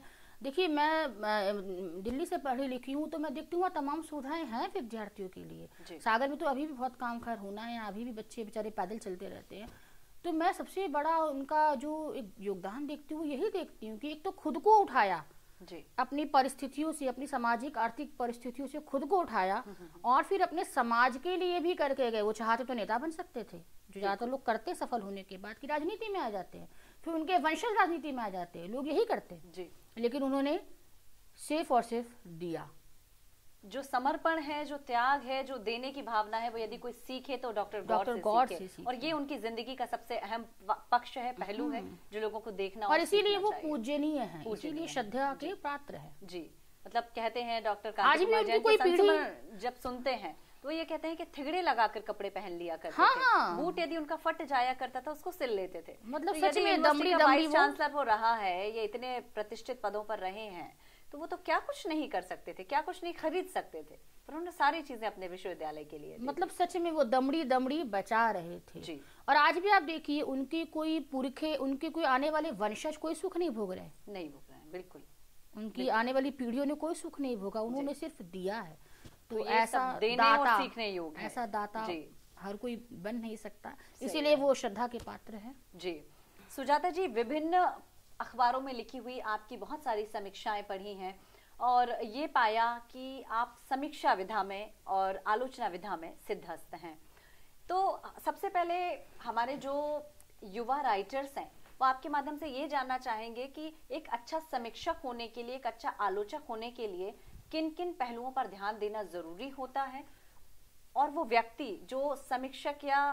Speaker 2: दिल्ली से पढ़ी लिखी हूँ, तो मैं देखती हूँ तमाम सुविधाएं हैं विद्यार्थियों के लिए। सागर में तो अभी भी बहुत काम खैर होना है, अभी भी बच्चे बेचारे पैदल चलते रहते हैं। तो मैं सबसे बड़ा उनका जो एक योगदान देखती हूँ, यही देखती हूँ कि एक तो खुद को उठाया जी, अपनी परिस्थितियों से, अपनी सामाजिक आर्थिक परिस्थितियों से खुद को उठाया, और फिर अपने समाज के लिए भी करके गए। वो चाहते तो नेता बन सकते थे, जो ज्यादातर लोग करते सफल होने के बाद, की राजनीति में आ जाते हैं, फिर उनके वंशज राजनीति में आ जाते हैं, लोग यही करते हैं जी। लेकिन उन्होंने सिर्फ और सिर्फ दिया।
Speaker 1: जो समर्पण है, जो त्याग है, जो देने की भावना है, वो यदि कोई सीखे तो डॉक्टर गौर से सीखे। और ये उनकी जिंदगी का सबसे अहम पक्ष है, पहलू है, जो लोगों को देखना
Speaker 2: और इसीलिए वो पूजनीय है, इसीलिए श्रद्धा के पात्र है जी।
Speaker 1: मतलब कहते हैं डॉक्टर कांति कुमार जैन के संस्मरण जब सुनते हैं तो ये कहते हैं कि थिगड़े लगाकर कपड़े पहन लिया करते थे। बूट यदि उनका फट जाया करता था उसको सिल लेते थे। मतलब सच में दमड़ी वाइस चांसलर वो रहा है, ये इतने प्रतिष्ठित पदों पर रहे हैं, तो वो तो क्या कुछ नहीं कर सकते थे, क्या कुछ नहीं खरीद सकते थे, पर उन्होंने सारी चीजें अपने विश्वविद्यालय के लिए,
Speaker 2: मतलब सच में वो दमड़ी बचा रहे थे जी। और आज भी आप देखिए उनकी कोई पुरखे, उनके कोई आने वाले वंशज कोई सुख नहीं भोग रहे, बिल्कुल उनकी आने वाली पीढ़ियों ने कोई सुख नहीं भोगा, उन्होंने सिर्फ दिया है। तो ऐसा दाता, सीखने योग्य है, ऐसा दाता हर कोई बन नहीं सकता, इसीलिए वो श्रद्धा के पात्र है
Speaker 1: जी। सुजाता जी, विभिन्न अखबारों में लिखी हुई आपकी बहुत सारी समीक्षाएं पढ़ी हैं और ये पाया कि आप समीक्षा विधा में और आलोचना विधा में सिद्धहस्त हैं। तो सबसे पहले हमारे जो युवा राइटर्स हैं वो आपके माध्यम से ये जानना चाहेंगे कि एक अच्छा समीक्षक होने के लिए, एक अच्छा आलोचक होने के लिए किन किन पहलुओं पर ध्यान देना जरूरी होता है, और वो व्यक्ति जो समीक्षक या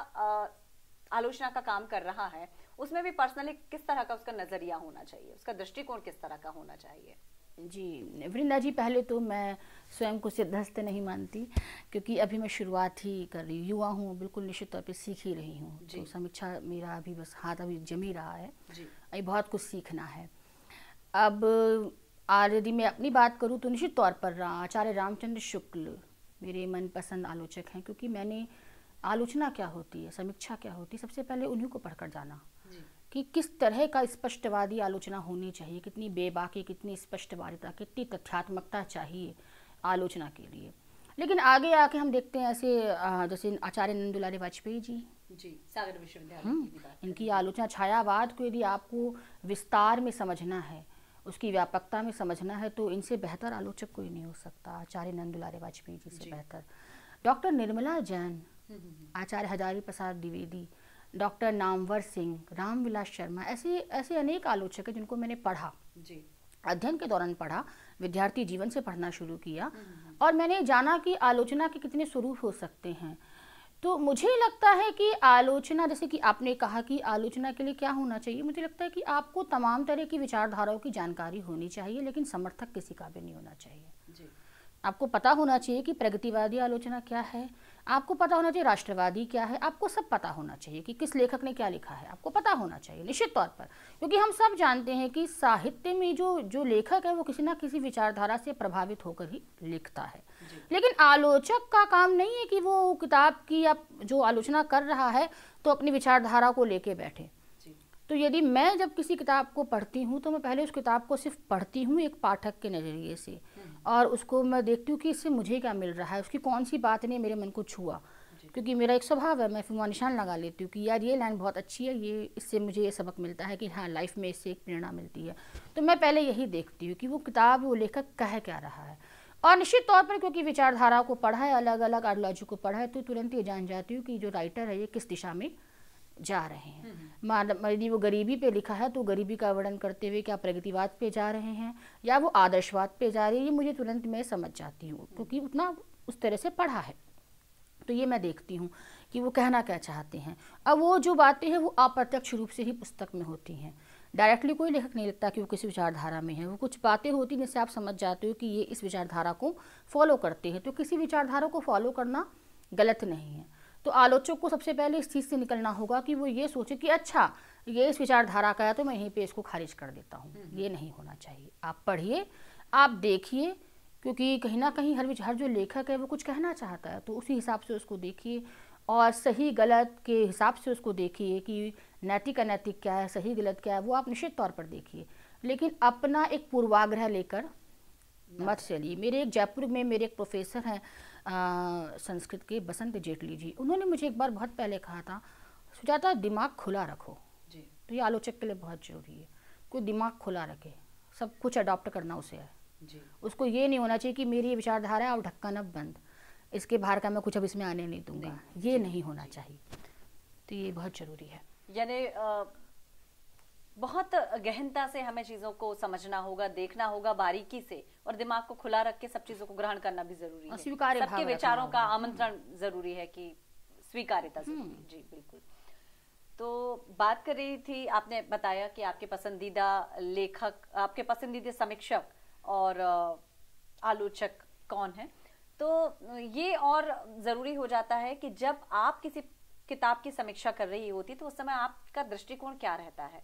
Speaker 1: आलोचना का काम कर रहा है उसमें भी पर्सनली किस तरह का उसका नजरिया होना चाहिए, उसका दृष्टिकोण किस तरह का होना चाहिए?
Speaker 2: जी वृंदा जी, पहले तो मैं स्वयं को सिद्धहस्त नहीं मानती, क्योंकि अभी मैं शुरुआत ही कर रही, युवा हूँ, बिल्कुल निश्चित तौर पे सीख ही रही हूँ। तो समीक्षा मेरा अभी बस हाथ अभी जम ही रहा है, अभी बहुत कुछ सीखना है। अब यदि मैं अपनी बात करूँ तो निश्चित तौर पर आचार्य रामचंद्र शुक्ल मेरे मनपसंद आलोचक हैं, क्योंकि मैंने आलोचना क्या होती है, समीक्षा क्या होती है, सबसे पहले उन्हीं को पढ़कर जाना कि किस तरह का स्पष्टवादी आलोचना होनी चाहिए, कितनी बेबाकी, कितनी स्पष्टवादिता, कितनी तथ्यात्मकता चाहिए आलोचना के लिए। लेकिन आगे आके हम देखते हैं ऐसे जैसे आचार्य नंद दुलारे वाजपेयी जी
Speaker 1: सागर विश्वविद्यालय,
Speaker 2: इनकी आलोचना, छायावाद को यदि आपको विस्तार में समझना है, उसकी व्यापकता में समझना है, तो इनसे बेहतर आलोचक कोई नहीं हो सकता, आचार्य नंद दुलारे वाजपेयी जी से बेहतर। डॉक्टर निर्मला जैन, आचार्य हजारी प्रसाद द्विवेदी, डॉक्टर नामवर सिंह, रामविलास शर्मा, ऐसे अनेक आलोचक हैं जिनको मैंने पढ़ा जी, अध्ययन के दौरान पढ़ा, विद्यार्थी जीवन से पढ़ना शुरू किया, और मैंने जाना कि आलोचना के कितने स्वरूप हो सकते हैं। तो मुझे लगता है कि आलोचना, जैसे कि आपने कहा कि आलोचना के लिए क्या होना चाहिए, मुझे लगता है कि आपको तमाम तरह की विचारधाराओं की जानकारी होनी चाहिए, लेकिन समर्थक किसी का भी नहीं होना चाहिए जी। आपको पता होना चाहिए कि प्रगतिवादी आलोचना क्या है, आपको पता होना चाहिए राष्ट्रवादी क्या है, आपको सब पता होना चाहिए कि किस लेखक ने क्या लिखा है, आपको पता होना चाहिए निश्चित तौर पर, क्योंकि हम सब जानते हैं कि साहित्य में जो लेखक है वो किसी ना किसी विचारधारा से प्रभावित होकर ही लिखता है। लेकिन आलोचक का काम नहीं है कि वो किताब की या जो आलोचना कर रहा है तो अपनी विचारधारा को लेके बैठे। तो यदि मैं जब किसी किताब को पढ़ती हूँ तो मैं पहले उस किताब को सिर्फ पढ़ती हूँ एक पाठक के नज़रिए से, और उसको मैं देखती हूँ कि इससे मुझे क्या मिल रहा है, उसकी कौन सी बात ने मेरे मन को छुआ, क्योंकि मेरा एक स्वभाव है, मैं फिर वहाँ निशान लगा लेती हूँ कि यार ये लाइन बहुत अच्छी है, ये इससे मुझे ये सबक मिलता है कि हाँ लाइफ में इससे एक प्रेरणा मिलती है। तो मैं पहले यही देखती हूँ कि वो किताब, वो लेखक कह क्या रहा है। और निश्चित तौर पर क्योंकि विचारधारा को पढ़ा है, अलग अलग आइडियोलॉजी को पढ़ा है, तो तुरंत ये जान जाती हूँ कि जो राइटर है ये किस दिशा में जा रहे हैं। यदि वो गरीबी पे लिखा है तो गरीबी का वर्णन करते हुए क्या प्रगतिवाद पे जा रहे हैं या वो आदर्शवाद पे जा रही है, ये मुझे तुरंत मैं समझ जाती हूँ क्योंकि उतना उस तरह से पढ़ा है। तो ये मैं देखती हूँ कि वो कहना क्या चाहते हैं। अब वो जो बातें हैं वो अप्रत्यक्ष रूप से ही पुस्तक में होती हैं, डायरेक्टली कोई लेखक नहीं लिखता कि वो किसी विचारधारा में है। वो कुछ बातें होती हैं जिससे आप समझ जाते हो कि ये इस विचारधारा को फॉलो करते हैं। तो किसी विचारधारा को फॉलो करना गलत नहीं है। तो आलोचक को सबसे पहले इस चीज़ से निकलना होगा कि वो ये सोचे कि अच्छा ये इस विचारधारा का है तो मैं यहीं पे इसको खारिज कर देता हूँ। ये नहीं होना चाहिए। आप पढ़िए, आप देखिए, क्योंकि कहीं ना कहीं हर जो लेखक है वो कुछ कहना चाहता है, तो उसी हिसाब से उसको देखिए और सही गलत के हिसाब से उसको देखिए कि नैतिक अनैतिक क्या है, सही गलत क्या है, वो आप निश्चित तौर पर देखिए। लेकिन अपना एक पूर्वाग्रह लेकर मत चलिए। मेरे एक जयपुर में मेरे एक प्रोफेसर हैं संस्कृत के, बसंत जेटली जी, उन्होंने मुझे एक बार बहुत पहले कहा था, सुजाता दिमाग खुला रखो जी। तो ये आलोचक के लिए बहुत ज़रूरी है, कोई दिमाग खुला रखे, सब कुछ अडॉप्ट करना उसे है जी। उसको ये नहीं होना चाहिए कि मेरी विचारधारा है और ढक्कन अब बंद, इसके बाहर का मैं कुछ अब इसमें आने नहीं दूंगा, ये नहीं होना चाहिए। तो ये बहुत ज़रूरी है।
Speaker 1: यानी बहुत गहनता से हमें चीजों को समझना होगा, देखना होगा बारीकी से, और दिमाग को खुला रख के सब चीजों को ग्रहण करना भी जरूरी है। सबके विचारों का आमंत्रण जरूरी है कि स्वीकार्यता जरूरी। जी बिल्कुल। तो बात कर रही थी, आपने बताया कि आपके पसंदीदा लेखक, आपके पसंदीदा समीक्षक और आलोचक कौन है। तो ये और जरूरी हो जाता है कि जब आप किसी किताब की समीक्षा कर रही होती तो उस समय आपका दृष्टिकोण क्या रहता है?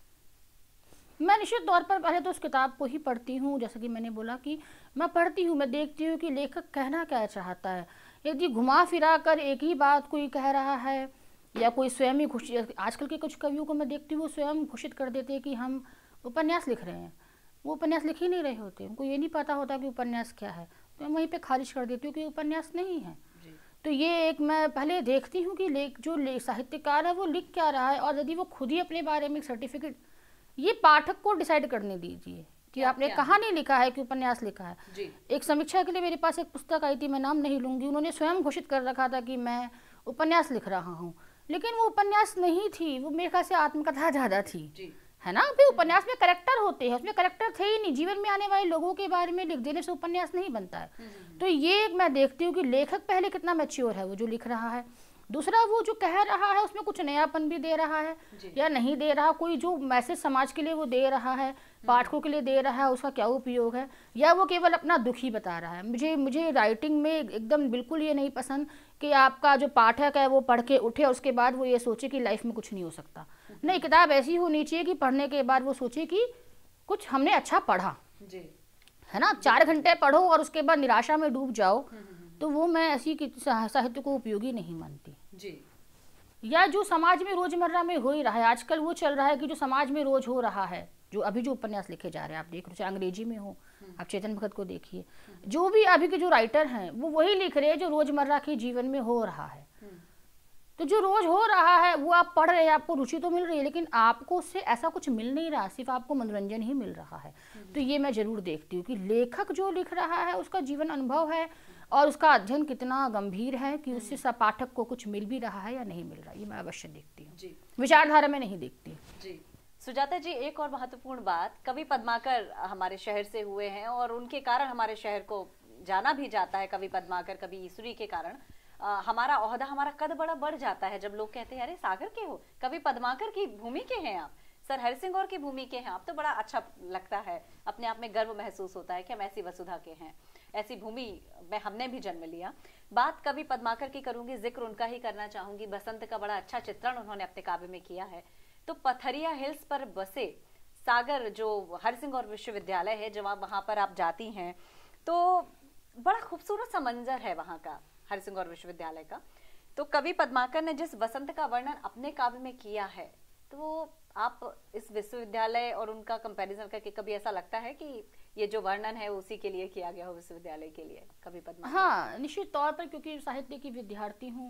Speaker 2: मैं निश्चित तौर पर पहले तो उस किताब को ही पढ़ती हूँ, जैसा कि मैंने बोला कि मैं पढ़ती हूँ, मैं देखती हूँ कि लेखक कहना क्या चाहता है। यदि घुमा फिरा कर एक ही बात कोई कह रहा है या कोई स्वयं ही घोषित, आजकल के कुछ कवियों को मैं देखती हूँ वो स्वयं घोषित कर देते हैं कि हम उपन्यास लिख रहे हैं, वो उपन्यास लिख ही नहीं रहे होते, उनको ये नहीं पता होता कि उपन्यास क्या है, तो मैं वहीं पर खारिज कर देती हूँ कि उपन्यास नहीं है। तो ये एक मैं पहले देखती हूँ कि जो साहित्यकार है वो लिख क्या रहा है, और यदि वो खुद ही अपने बारे में सर्टिफिकेट, ये पाठक को डिसाइड करने दीजिए कि आपने कहानी लिखा है कि उपन्यास लिखा है जी। एक समीक्षा के लिए मेरे पास एक पुस्तक आई थी, मैं नाम नहीं लूंगी, उन्होंने स्वयं घोषित कर रखा था कि मैं उपन्यास लिख रहा हूँ, लेकिन वो उपन्यास नहीं थी, वो मेरे ख्याल से आत्मकथा ज़्यादा थी जी। है ना। फिर उपन्यास में कैरेक्टर होते हैं, उसमें कैरेक्टर थे ही नहीं, जीवन में आने वाले लोगों के बारे में लिख देने से उपन्यास नहीं बनता है। तो ये मैं देखती हूँ कि लेखक पहले कितना मैच्योर है वो जो लिख रहा है, दूसरा वो जो कह रहा है उसमें कुछ नयापन भी दे रहा है या नहीं दे रहा, कोई जो मैसेज समाज के लिए वो दे रहा है, पाठकों के लिए दे रहा है, उसका क्या उपयोग है, या वो केवल अपना दुख ही बता रहा है। मुझे राइटिंग में एकदम बिल्कुल ये नहीं पसंद कि आपका जो पाठक है वो पढ़ के उठे और उसके बाद वो ये सोचे कि लाइफ में कुछ नहीं हो सकता। नहीं, किताब ऐसी होनी चाहिए कि पढ़ने के बाद वो सोचे कि कुछ हमने अच्छा पढ़ा जी। है ना। 4 घंटे पढ़ो और उसके बाद निराशा में डूब जाओ, तो वो मैं ऐसी साहित्य को उपयोगी नहीं मानती जी। या जो समाज में रोजमर्रा में हो ही रहा है, आजकल वो चल रहा है कि जो समाज में रोज हो रहा है, जो अभी जो उपन्यास लिखे जा रहे हैं, आप देख रहे हो अंग्रेजी में हो, आप चेतन भगत को देखिए, जो भी अभी के जो राइटर हैं वो वही लिख रहे हैं जो रोजमर्रा के जीवन में हो रहा है। तो जो रोज हो रहा है वो आप पढ़ रहे हैं, आपको रुचि तो मिल रही है, लेकिन आपको उससे ऐसा कुछ मिल नहीं रहा, सिर्फ आपको मनोरंजन ही मिल रहा है। तो ये मैं जरूर देखती हूँ कि लेखक जो लिख रहा है उसका जीवन अनुभव है और उसका अध्ययन कितना गंभीर है कि उससे सब पाठक को कुछ मिल भी रहा है या नहीं मिल रहा, ये मैं अवश्य देखती हूँ, विचारधारा में नहीं देखती
Speaker 1: जी। सुजाता जी, एक और महत्वपूर्ण बात, कवि पद्माकर हमारे शहर से हुए हैं और उनके कारण हमारे शहर को जाना भी जाता है। कवि पद्माकर, कवि ईश्वरी के कारण हमारा ओहदा, हमारा कद बड़ा बढ़ जाता है जब लोग कहते हैं अरे सागर के हो, कवि पद्माकर की भूमि के हैं आप, सर हरिसिंह की भूमि के हैं आप, तो बड़ा अच्छा लगता है, अपने आप में गर्व महसूस होता है कि हम ऐसी वसुधा के हैं, ऐसी भूमि में हमने भी जन्म लिया। बात कवि पद्माकर की करूंगी, जिक्र उनका ही करना चाहूंगी। बसंत का बड़ा अच्छा चित्रण उन्होंने अपने काव्य में किया है। तो पथरिया हिल्स पर बसे सागर जो हरिसिंह विश्वविद्यालय है, जब वहां पर आप जाती हैं तो बड़ा खूबसूरत सा मंजर है वहां का, हरिसिंह विश्वविद्यालय का। तो कवि पद्माकर ने जिस बसंत का वर्णन अपने काव्य में किया है, तो आप इस विश्वविद्यालय और उनका कंपैरिजन करके कभी ऐसा लगता है कि ये जो वर्णन है उसी के लिए किया गया हो, विश्वविद्यालय के लिए, कवि पद्माकर?
Speaker 2: हाँ, निश्चित तौर पर, क्योंकि साहित्य की विद्यार्थी हूँ,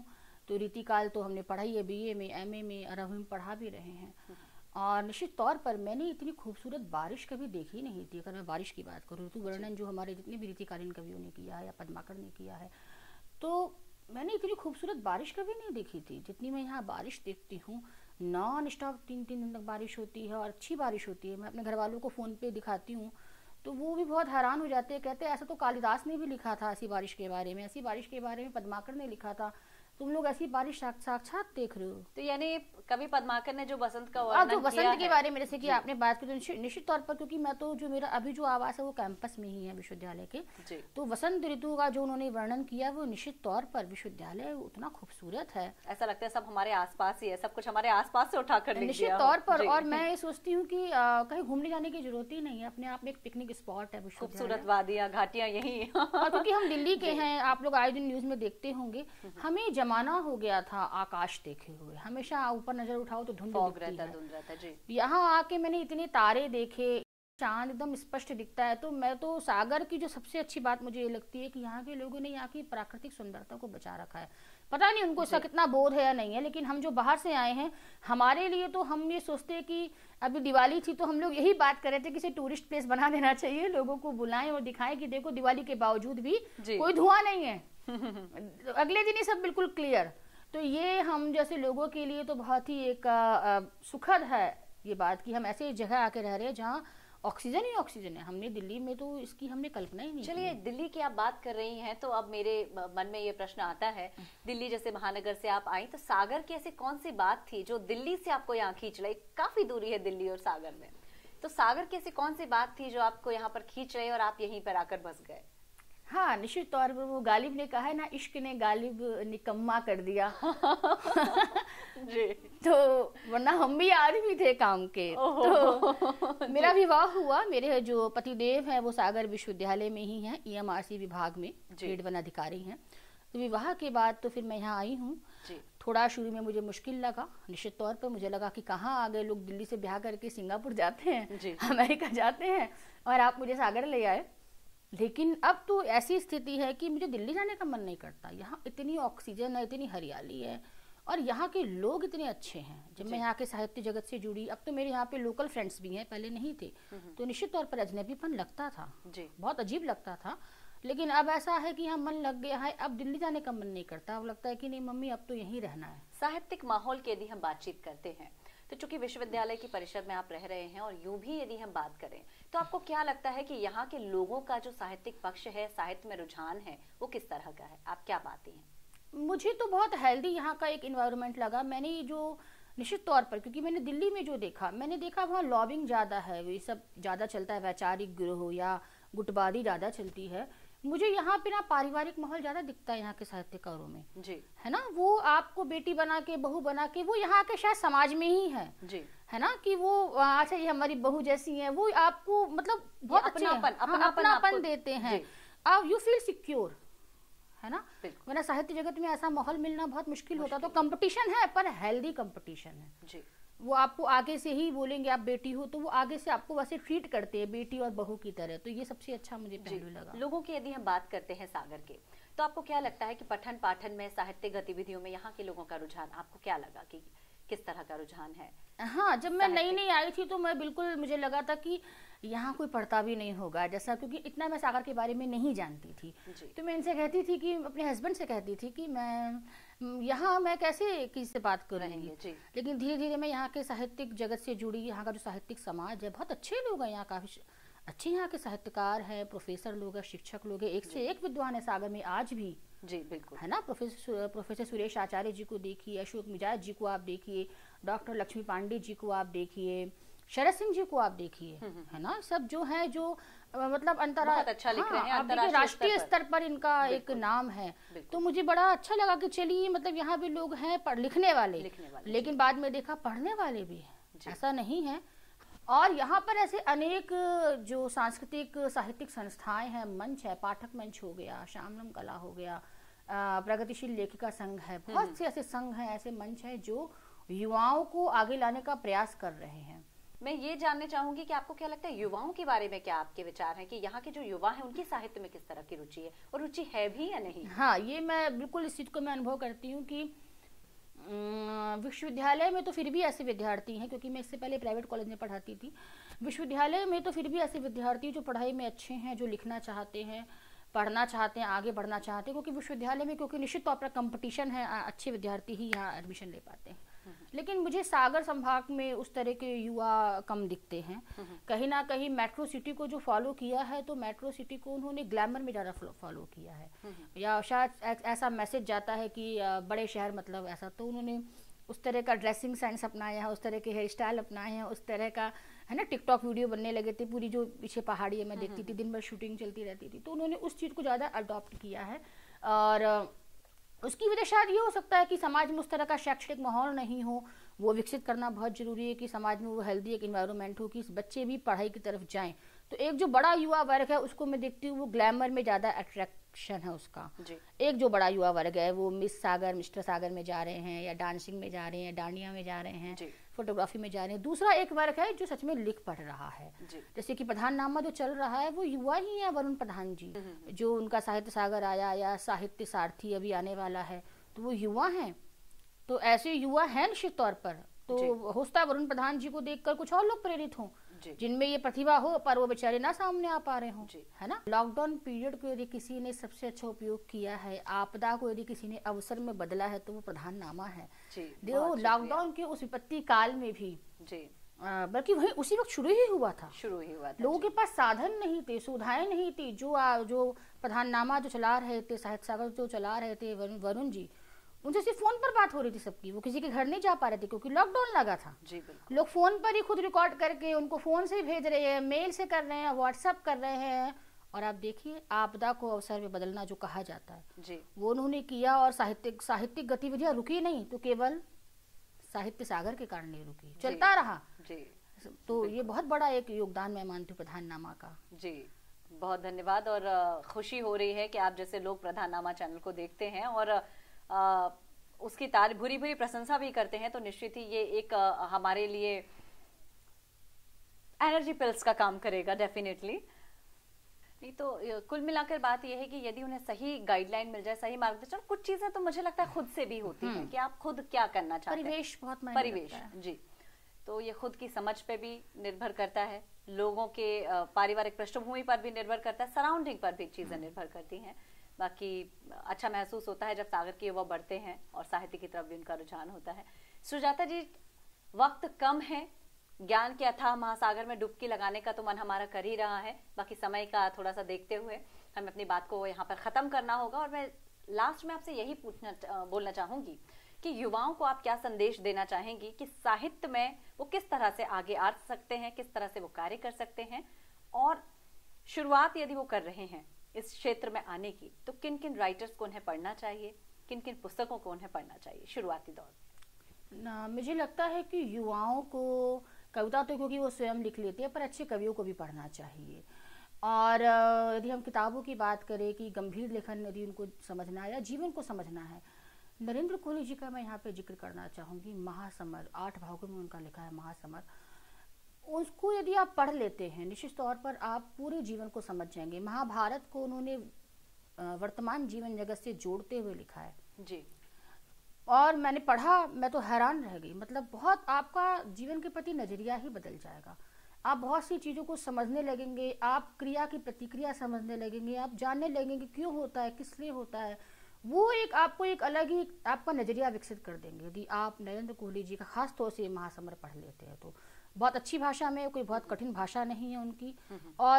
Speaker 2: तो रीतिकाल तो हमने पढ़ा ही है, बीए में, एमए में और अब हम पढ़ा भी रहे हैं। और निश्चित तौर पर मैंने इतनी खूबसूरत बारिश कभी देखी नहीं थी। अगर मैं बारिश की बात करूँ, ऋतु वर्णन जो हमारे जितने भी रीतिकालीन कवियों ने किया है या पद्माकर ने किया है, तो मैंने इतनी खूबसूरत बारिश कभी नहीं देखी थी जितनी मैं यहाँ बारिश देखती हूँ। नॉन स्टॉप 3-3 दिन तक बारिश होती है और अच्छी बारिश होती है। मैं अपने घर वालों को फ़ोन पे दिखाती हूँ तो वो भी बहुत हैरान हो जाते हैं, कहते हैं ऐसा तो कालिदास ने भी लिखा था ऐसी बारिश के बारे में, ऐसी बारिश के बारे में पद्माकर ने लिखा था, तुम लोग ऐसी बारिश साक्षात देख रहे हो।
Speaker 1: तो यानी कभी पद्माकर ने जो बसंत का
Speaker 2: वर्णन जो बसंत के बारे में जैसे कि आपने बात की, तो निश्चित तौर पर क्योंकि मैं तो जो मेरा अभी जो आवास है वो कैंपस में ही है विश्वविद्यालय के, तो वसंत ऋतु का जो उन्होंने वर्णन किया वो निश्चित तौर पर विश्वविद्यालय उतना खूबसूरत है,
Speaker 1: ऐसा लगता है सब हमारे आसपास ही है, सब कुछ हमारे आसपास से उठाकर
Speaker 2: निश्चित तौर पर। और मैं ये सोचती हूँ कि कहीं घूमने जाने की जरूरत ही नहीं है, अपने आप में एक पिकनिक स्पॉट है
Speaker 1: खूबसूरत वादियां घाटियां यही।
Speaker 2: और क्योंकि हम दिल्ली के हैं, आप लोग आए दिन न्यूज में देखते होंगे, हमें जमाना हो गया था आकाश देखे हुए, हमेशा ऊपर नजर उठाओ तो धुंध
Speaker 1: रहता जी।
Speaker 2: यहाँ आके मैंने इतने तारे देखे, चांद एकदम स्पष्ट दिखता है। तो मैं तो सागर की जो सबसे अच्छी बात मुझे ये लगती है कि यहाँ के लोगों ने यहाँ की प्राकृतिक सुंदरता को बचा रखा है। पता नहीं उनको इसका कितना बोध है या नहीं है, लेकिन हम जो बाहर से आए हैं, हमारे लिए तो हम ये सोचते हैं कि अभी दिवाली थी तो हम लोग यही बात कर रहे थे कि इसे टूरिस्ट प्लेस बना देना चाहिए, लोगों को बुलाएं और दिखाएं कि देखो दिवाली के बावजूद भी कोई धुआं नहीं है। अगले दिन ही सब बिल्कुल क्लियर। तो ये हम जैसे लोगों के लिए तो बहुत ही एक सुखद है ये बात कि हम ऐसे जगह आके रह रहे हैं जहाँ ऑक्सीजन ही ऑक्सीजन है। हमने दिल्ली में तो इसकी हमने कल्पना ही नहीं।
Speaker 1: चलिए, दिल्ली की आप बात कर रही हैं तो अब मेरे मन में ये प्रश्न आता है, दिल्ली जैसे महानगर से आप आई तो सागर की ऐसी कौन सी बात थी जो दिल्ली से आपको यहाँ खींच लाई? काफी दूरी है दिल्ली और सागर में, तो सागर की ऐसी कौन सी बात थी जो आपको यहाँ पर खींच रही और आप यहीं पर आकर बस गए?
Speaker 2: हाँ, निश्चित तौर पर वो गालिब ने कहा है ना, इश्क ने गालिब निकम्मा कर दिया।
Speaker 1: जी।
Speaker 2: तो वरना हम भी आदमी थे काम के। तो मेरा विवाह हुआ, मेरे जो पतिदेव हैं वो सागर विश्वविद्यालय में ही हैं, ईएमआरसी विभाग में ग्रेड 1 अधिकारी हैं। तो विवाह के बाद तो फिर मैं यहाँ आई हूँ। थोड़ा शुरू में मुझे मुश्किल लगा, निश्चित तौर पर मुझे लगा कि कहाँ आ गए लोग, दिल्ली से ब्याह करके सिंगापुर जाते हैं, अमेरिका जाते हैं और आप मुझे सागर ले आए। लेकिन अब तो ऐसी स्थिति है कि मुझे दिल्ली जाने का मन नहीं करता। यहाँ इतनी ऑक्सीजन है, इतनी हरियाली है और यहाँ के लोग इतने अच्छे हैं। जब मैं यहाँ के साहित्य जगत से जुड़ी, अब तो मेरे यहाँ पे लोकल फ्रेंड्स भी हैं, पहले नहीं थे, तो निश्चित तौर पर अजनबीपन लगता था, बहुत अजीब लगता था। लेकिन अब ऐसा है कि यहाँ मन लग गया है, अब दिल्ली जाने का मन नहीं करता। अब लगता है कि नहीं मम्मी अब तो यहीं रहना है।
Speaker 1: साहित्यिक माहौल की यदि हम बातचीत करते हैं तो चूंकि विश्वविद्यालय की परिषद में आप रह रहे हैं और यूं भी यदि हम बात करें तो आपको क्या लगता है कि यहाँ के लोगों का जो साहित्यिक पक्ष है, साहित्य में रुझान है, वो किस तरह का है? आप क्या पाती हैं?
Speaker 2: मुझे तो बहुत हेल्दी यहाँ का एक एनवायरनमेंट लगा। मैंने जो निश्चित तौर पर, क्योंकि मैंने दिल्ली में जो देखा, मैंने देखा वहाँ लॉबिंग ज़्यादा है, ये सब ज़्यादा चलता है, वैचारिक गिरोह या गुटबाजी ज़्यादा चलती है। मुझे यहाँ पे ना पारिवारिक माहौल ज्यादा दिखता है यहाँ के साहित्यकारों में,
Speaker 1: जी,
Speaker 2: है ना। वो आपको बेटी बना के, बहू बना के, वो यहाँ के शायद समाज में ही है,
Speaker 1: जी,
Speaker 2: है ना, कि वो अच्छा ये हमारी बहू जैसी है, वो आपको मतलब बहुत अपनापन देते हैं, आप यू फील सिक्योर, है ना। वरना साहित्य जगत में ऐसा माहौल मिलना बहुत मुश्किल होता। तो कंपटीशन है पर हेल्दी कंपटीशन है,
Speaker 1: जी।
Speaker 2: वो आपको आगे से ही बोलेंगे आप बेटी हो तो वो आगे से आपको वैसे ट्रीट करते हैं बेटी और बहू की तरह। तो ये सबसे अच्छा मुझे पहलू लगा।
Speaker 1: लोगों की यदि हम बात करते हैं सागर के, तो आपको क्या लगता है कि पठन पाठन में, साहित्य गतिविधियों में यहाँ के लोगों का रुझान आपको क्या लगा कि किस तरह का रुझान है?
Speaker 2: हाँ, जब मैं नई आई थी तो मैं बिल्कुल, मुझे लगा था कि यहाँ कोई पढ़ता भी नहीं होगा, जैसा, क्योंकि इतना मैं सागर के बारे में नहीं जानती थी। तो मैं इनसे कहती थी कि अपने हस्बैंड से कहती थी कि मैं कैसे किसी से बात करूँगी। लेकिन धीरे धीरे मैं यहाँ के साहित्यिक जगत से जुड़ी। यहाँ का जो साहित्यिक समाज है, बहुत अच्छे लोग हैं यहाँ, काफी अच्छे यहाँ के साहित्यकार हैं, प्रोफेसर लोग हैं, शिक्षक लोग हैं, एक से एक विद्वान है सागर में आज भी।
Speaker 1: जी बिल्कुल,
Speaker 2: है ना। प्रोफेसर सुरेश आचार्य जी को देखिए, अशोक मिजाज जी को आप देखिए, डॉक्टर लक्ष्मी पांडे जी को आप देखिए, शरद सिंह जी को आप देखिए, है ना। सब जो है जो मतलब
Speaker 1: अच्छा लिख रहे हैं,
Speaker 2: राष्ट्रीय स्तर पर इनका एक नाम है। तो मुझे बड़ा अच्छा लगा कि चलिए मतलब यहाँ भी लोग हैं लिखने वाले, लेकिन बाद में देखा पढ़ने वाले भी हैं, ऐसा नहीं है। और यहाँ पर ऐसे अनेक जो सांस्कृतिक साहित्यिक संस्थाएं हैं, मंच है, पाठक मंच हो गया, श्यामनम कला हो गया, प्रगतिशील लेखिका संघ है, बहुत से ऐसे संघ हैं, ऐसे मंच है जो युवाओं को आगे लाने का प्रयास कर रहे हैं।
Speaker 1: मैं ये जानना चाहूंगी कि आपको क्या लगता है युवाओं के बारे में, क्या आपके विचार हैं कि यहाँ के जो युवा हैं उनकी साहित्य में किस तरह की रुचि है और रुचि है भी या नहीं?
Speaker 2: हाँ, ये मैं बिल्कुल इस चीज को मैं अनुभव करती हूँ कि विश्वविद्यालय में तो फिर भी ऐसे विद्यार्थी हैं, क्योंकि मैं इससे पहले प्राइवेट कॉलेज में पढ़ाती थी। विश्वविद्यालय में तो फिर भी ऐसे विद्यार्थी जो पढ़ाई में अच्छे हैं, जो लिखना चाहते हैं, पढ़ना चाहते हैं, आगे बढ़ना चाहते हैं, क्योंकि विश्वविद्यालय में क्योंकि निश्चित तौर पर कंपटीशन है, अच्छे विद्यार्थी ही यहाँ एडमिशन ले पाते हैं। लेकिन मुझे सागर संभाग में उस तरह के युवा कम दिखते हैं। कहीं ना कहीं मेट्रो सिटी को जो फॉलो किया है, तो मेट्रो सिटी को उन्होंने ग्लैमर में ज़्यादा फॉलो किया है, या शायद ऐसा मैसेज जाता है कि बड़े शहर मतलब ऐसा, तो उन्होंने उस तरह का ड्रेसिंग सेंस अपनाया है, उस तरह के हेयर स्टाइल अपनाए हैं, उस तरह का है ना, टिकटॉक वीडियो बनने लगे थे, पूरी जो पीछे पहाड़ी है मैं देखती थी, दिन भर शूटिंग चलती रहती थी, तो उन्होंने उस चीज़ को ज़्यादा अडॉप्ट किया है। और उसकी वजह शायद ये हो सकता है कि समाज में उस तरह का शैक्षणिक माहौल नहीं हो, वो विकसित करना बहुत जरूरी है कि समाज में वो हेल्दी एक इन्वायरमेंट हो कि बच्चे भी पढ़ाई की तरफ जाएं। तो एक जो बड़ा युवा वर्ग है उसको मैं देखती हूँ वो ग्लैमर में ज़्यादा अट्रैक्शन है उसका। एक जो बड़ा युवा वर्ग है वो मिस सागर, मिस्टर सागर में जा रहे हैं, या डांसिंग में जा रहे हैं, डांडिया में जा रहे हैं, फोटोग्राफी में जा रहे हैं। दूसरा एक वर्ग है जो सच में लिख पढ़ रहा है, जैसे कि प्रधाननामा जो चल रहा है वो युवा ही है, वरुण प्रधान जी, जो उनका साहित्य सागर आया या साहित्य सारथी अभी आने वाला है, तो वो युवा हैं। तो ऐसे युवा हैं निश्चित तौर पर, तो होता वरुण प्रधान जी को देखकर कुछ और लोग प्रेरित हों जिनमें ये प्रतिभा हो, पर वो बेचारे ना सामने आ पा रहे हों, है ना। लॉकडाउन पीरियड को यदि किसी ने सबसे अच्छा उपयोग किया है, आपदा को यदि किसी ने अवसर में बदला है, तो वो प्रधाननामा है। देखो लॉकडाउन के उस विपत्ति काल में भी बल्कि वही उसी वक्त शुरू ही हुआ था। लोगों के पास साधन नहीं थे, सुविधाएं नहीं थी। जो प्रधाननामा जो चला रहे थे, साहित्य सागर जो चला रहे थे वरुण जी, उनसे सिर्फ फोन पर बात हो रही थी सबकी, वो किसी के घर नहीं जा पा रहे थे क्योंकि लॉकडाउन लगा था। लोग फोन पर ही खुद रिकॉर्ड करके उनको फोन से भेज रहे हैं, मेल से कर रहे हैं, व्हाट्सएप कर रहे हैं। और आप देखिए आपदा को अवसर में बदलना जो कहा जाता है वो उन्होंने किया, और साहित्यिक गतिविधियां रुकी नहीं, तो केवल साहित्य सागर के कारण नहीं रुकी, चलता रहा। तो ये बहुत बड़ा एक योगदान मैं मानती हूँ प्रधाननामा का।
Speaker 1: जी बहुत धन्यवाद, और खुशी हो रही है कि आप जैसे लोग प्रधाननामा चैनल को देखते हैं और उसकी भूरी भूरी प्रशंसा भी करते हैं, तो निश्चित ही ये एक हमारे लिए एनर्जी पिल्स का काम करेगा डेफिनेटली। नहीं तो कुल मिलाकर बात यह है कि यदि उन्हें सही गाइडलाइन मिल जाए, सही मार्गदर्शन, कुछ चीजें तो मुझे लगता है खुद से भी होती हैं कि आप खुद क्या करना चाहते हैं।
Speaker 2: परिवेश बहुत
Speaker 1: परिवेश जी, तो ये खुद की समझ पे भी निर्भर करता है, लोगों के पारिवारिक पृष्ठभूमि पर भी निर्भर करता है, सराउंडिंग पर भी चीजें निर्भर करती हैं। बाकी अच्छा महसूस होता है जब सागर के युवा बढ़ते हैं और साहित्य की तरफ भी उनका रुझान होता है। सुजाता जी, वक्त कम है, ज्ञान के अथाह महासागर में डुबकी लगाने का तो मन हमारा कर ही रहा है, बाकी समय का थोड़ा सा देखते हुए हमें अपनी बात को यहाँ पर खत्म करना होगा। और मैं लास्ट में आपसे यही बोलना चाहूंगी कि युवाओं को आप क्या संदेश देना चाहेंगी कि साहित्य में वो किस तरह से आगे आ सकते हैं, किस तरह से वो कार्य कर सकते हैं, और शुरुआत यदि वो कर रहे हैं इस क्षेत्र में आने की, तो किन किन राइटर्स को उन्हें पढ़ना चाहिए, किन किन पुस्तकों को उन्हें पढ़ना चाहिए शुरुआती दौर
Speaker 2: में? मुझे लगता है कि युवाओं को कविता तो क्योंकि वो स्वयं लिख लेते हैं, पर अच्छे कवियों को भी पढ़ना चाहिए। और यदि हम किताबों की बात करें कि गंभीर लेखन यदि उनको समझना है या जीवन को समझना है, नरेंद्र कोहली जी का मैं यहाँ पे जिक्र करना चाहूँगी। महासमर 8 भागों में उनका लिखा है महासमर, उसको यदि आप पढ़ लेते हैं निश्चित तौर पर आप पूरे जीवन को समझ जाएंगे। महाभारत को उन्होंने वर्तमान जीवन जगत से जोड़ते हुए लिखा है
Speaker 1: जी,
Speaker 2: और मैंने पढ़ा, मैं तो हैरान रह गई। मतलब बहुत आपका जीवन के प्रति नजरिया ही बदल जाएगा, आप बहुत सी चीज़ों को समझने लगेंगे, आप क्रिया की प्रतिक्रिया समझने लगेंगे, आप जानने लगेंगे क्यों होता है, किस लिए होता है। वो एक आपको एक अलग ही आपका नजरिया विकसित कर देंगे यदि आप नरेंद्र कोहली जी का खास तौर से महासमर पढ़ लेते हैं। तो बहुत अच्छी भाषा में, कोई बहुत कठिन भाषा नहीं है उनकी। और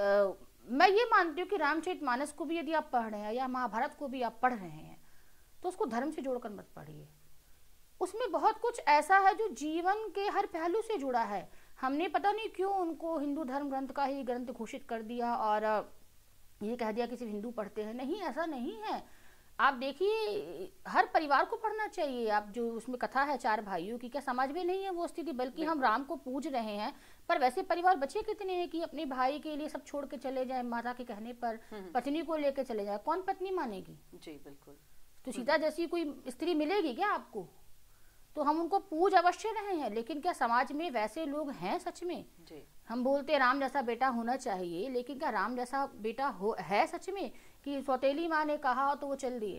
Speaker 2: मैं ये मानती हूँ कि रामचरितमानस को भी यदि आप पढ़ रहे हैं या महाभारत को भी आप पढ़ रहे हैं तो उसको धर्म से जोड़कर मत पढ़िए। उसमें बहुत कुछ ऐसा है जो जीवन के हर पहलू से जुड़ा है। हमने पता नहीं क्यों उनको हिंदू धर्म ग्रंथ का ही ग्रंथ घोषित कर दिया और ये कह दिया कि सिर्फ हिंदू पढ़ते हैं। नहीं, ऐसा नहीं है। आप देखिए हर परिवार को पढ़ना चाहिए। आप जो उसमें कथा है 4 भाइयों की, क्या समाज में नहीं है वो स्थिति? बल्कि हम राम को पूज रहे हैं, पर वैसे परिवार बचे कितने हैं कि अपने भाई के लिए सब छोड़ के चले जाए, माता के कहने पर पत्नी को लेकर चले जाए। कौन पत्नी मानेगी? जी बिल्कुल। तो सीता जैसी कोई स्त्री मिलेगी क्या आपको? तो हम उनको पूज अवश्य रहे हैं, लेकिन क्या समाज में वैसे लोग हैं सच में? जी। हम बोलते हैं राम जैसा बेटा होना चाहिए, लेकिन क्या राम जैसा बेटा है सच में कि सौतेली माँ ने कहा तो वो चल दिए?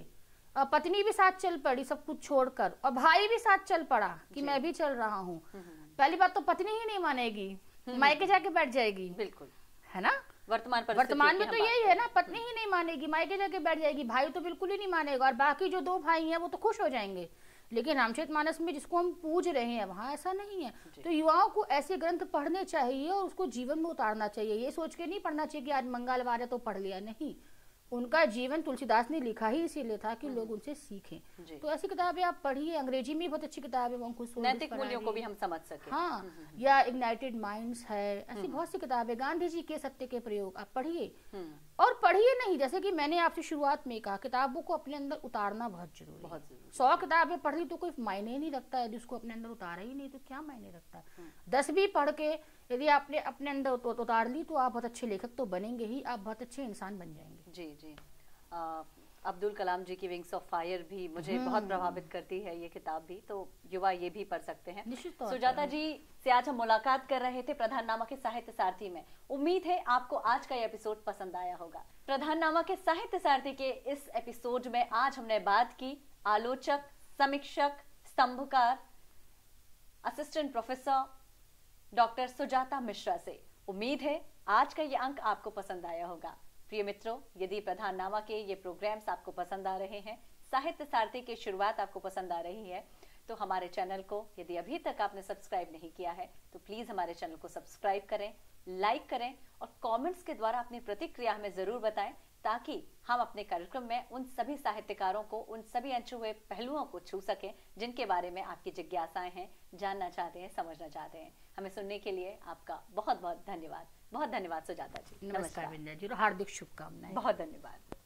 Speaker 2: पत्नी भी साथ चल पड़ी सब कुछ छोड़कर, और भाई भी साथ चल पड़ा कि मैं भी चल रहा हूँ। पहली बात तो पत्नी ही नहीं मानेगी, मायके जाके बैठ जाएगी,
Speaker 1: बिल्कुल,
Speaker 2: है ना। वर्तमान में तो यही है ना, पत्नी ही नहीं मानेगी, मायके जाके बैठ जाएगी, भाई तो बिल्कुल ही नहीं मानेगा, और बाकी जो 2 भाई हैं वो तो खुश हो जाएंगे। लेकिन रामचरितमानस में जिसको हम पूज रहे हैं वहाँ ऐसा नहीं है। तो युवाओं को ऐसे ग्रंथ पढ़ने चाहिए और उसको जीवन में उतारना चाहिए। ये सोच के नहीं पढ़ना चाहिए कि आज मंगलवार है तो पढ़ लिया, नहीं। उनका जीवन तुलसीदास ने लिखा ही इसीलिए था कि लोग उनसे सीखें। तो ऐसी किताबें आप पढ़िए, अंग्रेजी में बहुत अच्छी किताब है,
Speaker 1: नैतिक मूल्यों को भी हम समझ सके।
Speaker 2: हाँ, या इग्नाइटेड माइंड्स है, ऐसी बहुत सी किताबें, गांधी जी के सत्य के प्रयोग आप पढ़िए। और पढ़िए नहीं, जैसे कि मैंने आपसे शुरुआत में कहा, किताबों को अपने अंदर उतारना बहुत जरूरी है। 100 किताबें पढ़ ली तो कोई मायने नहीं रखता है, यदि उसको अपने अंदर उतारा ही नहीं तो क्या मायने रखता है। 10 भी पढ़ के यदि आपने अपने अंदर उतार ली तो आप बहुत अच्छे लेखक तो बनेंगे ही, आप बहुत अच्छे इंसान बन जाएंगे।
Speaker 1: जी जी। अब्दुल कलाम जी की विंग्स ऑफ फायर भी मुझे बहुत प्रभावित करती है, ये किताब भी, तो युवा ये भी पढ़ सकते हैं। सुजाता जी से आज हम मुलाकात कर रहे थे प्रधाननामा के साहित्य सारथी में। उम्मीद है आपको आज का ये एपिसोड पसंद आया होगा। प्रधाननामा के साहित्य सारथी के इस एपिसोड में आज हमने बात की आलोचक, समीक्षक, स्तंभकार, assistant professor doctor Sujata Mishra से। उम्मीद है आज का ये अंक आपको पसंद आया होगा। प्रिय मित्रों, यदि प्रधाननामा के ये प्रोग्राम्स आपको पसंद आ रहे हैं, साहित्य सारथी की शुरुआत आपको पसंद आ रही है, तो हमारे चैनल को यदि अभी तक आपने सब्सक्राइब नहीं किया है तो प्लीज हमारे चैनल को सब्सक्राइब करें, लाइक करें और कमेंट्स के द्वारा अपनी प्रतिक्रिया हमें जरूर बताएं, ताकि हम अपने कार्यक्रम में उन सभी साहित्यकारों को, उन सभी अनछुए हुए पहलुओं को छू सकें जिनके बारे में आपकी जिज्ञासाएं हैं, जानना चाहते हैं, समझना चाहते हैं। हमें सुनने के लिए आपका बहुत बहुत धन्यवाद। बहुत धन्यवाद सुजाता जी।
Speaker 2: नमस्कार विंध्या जी, हार्दिक शुभकामनाएं।
Speaker 1: बहुत धन्यवाद।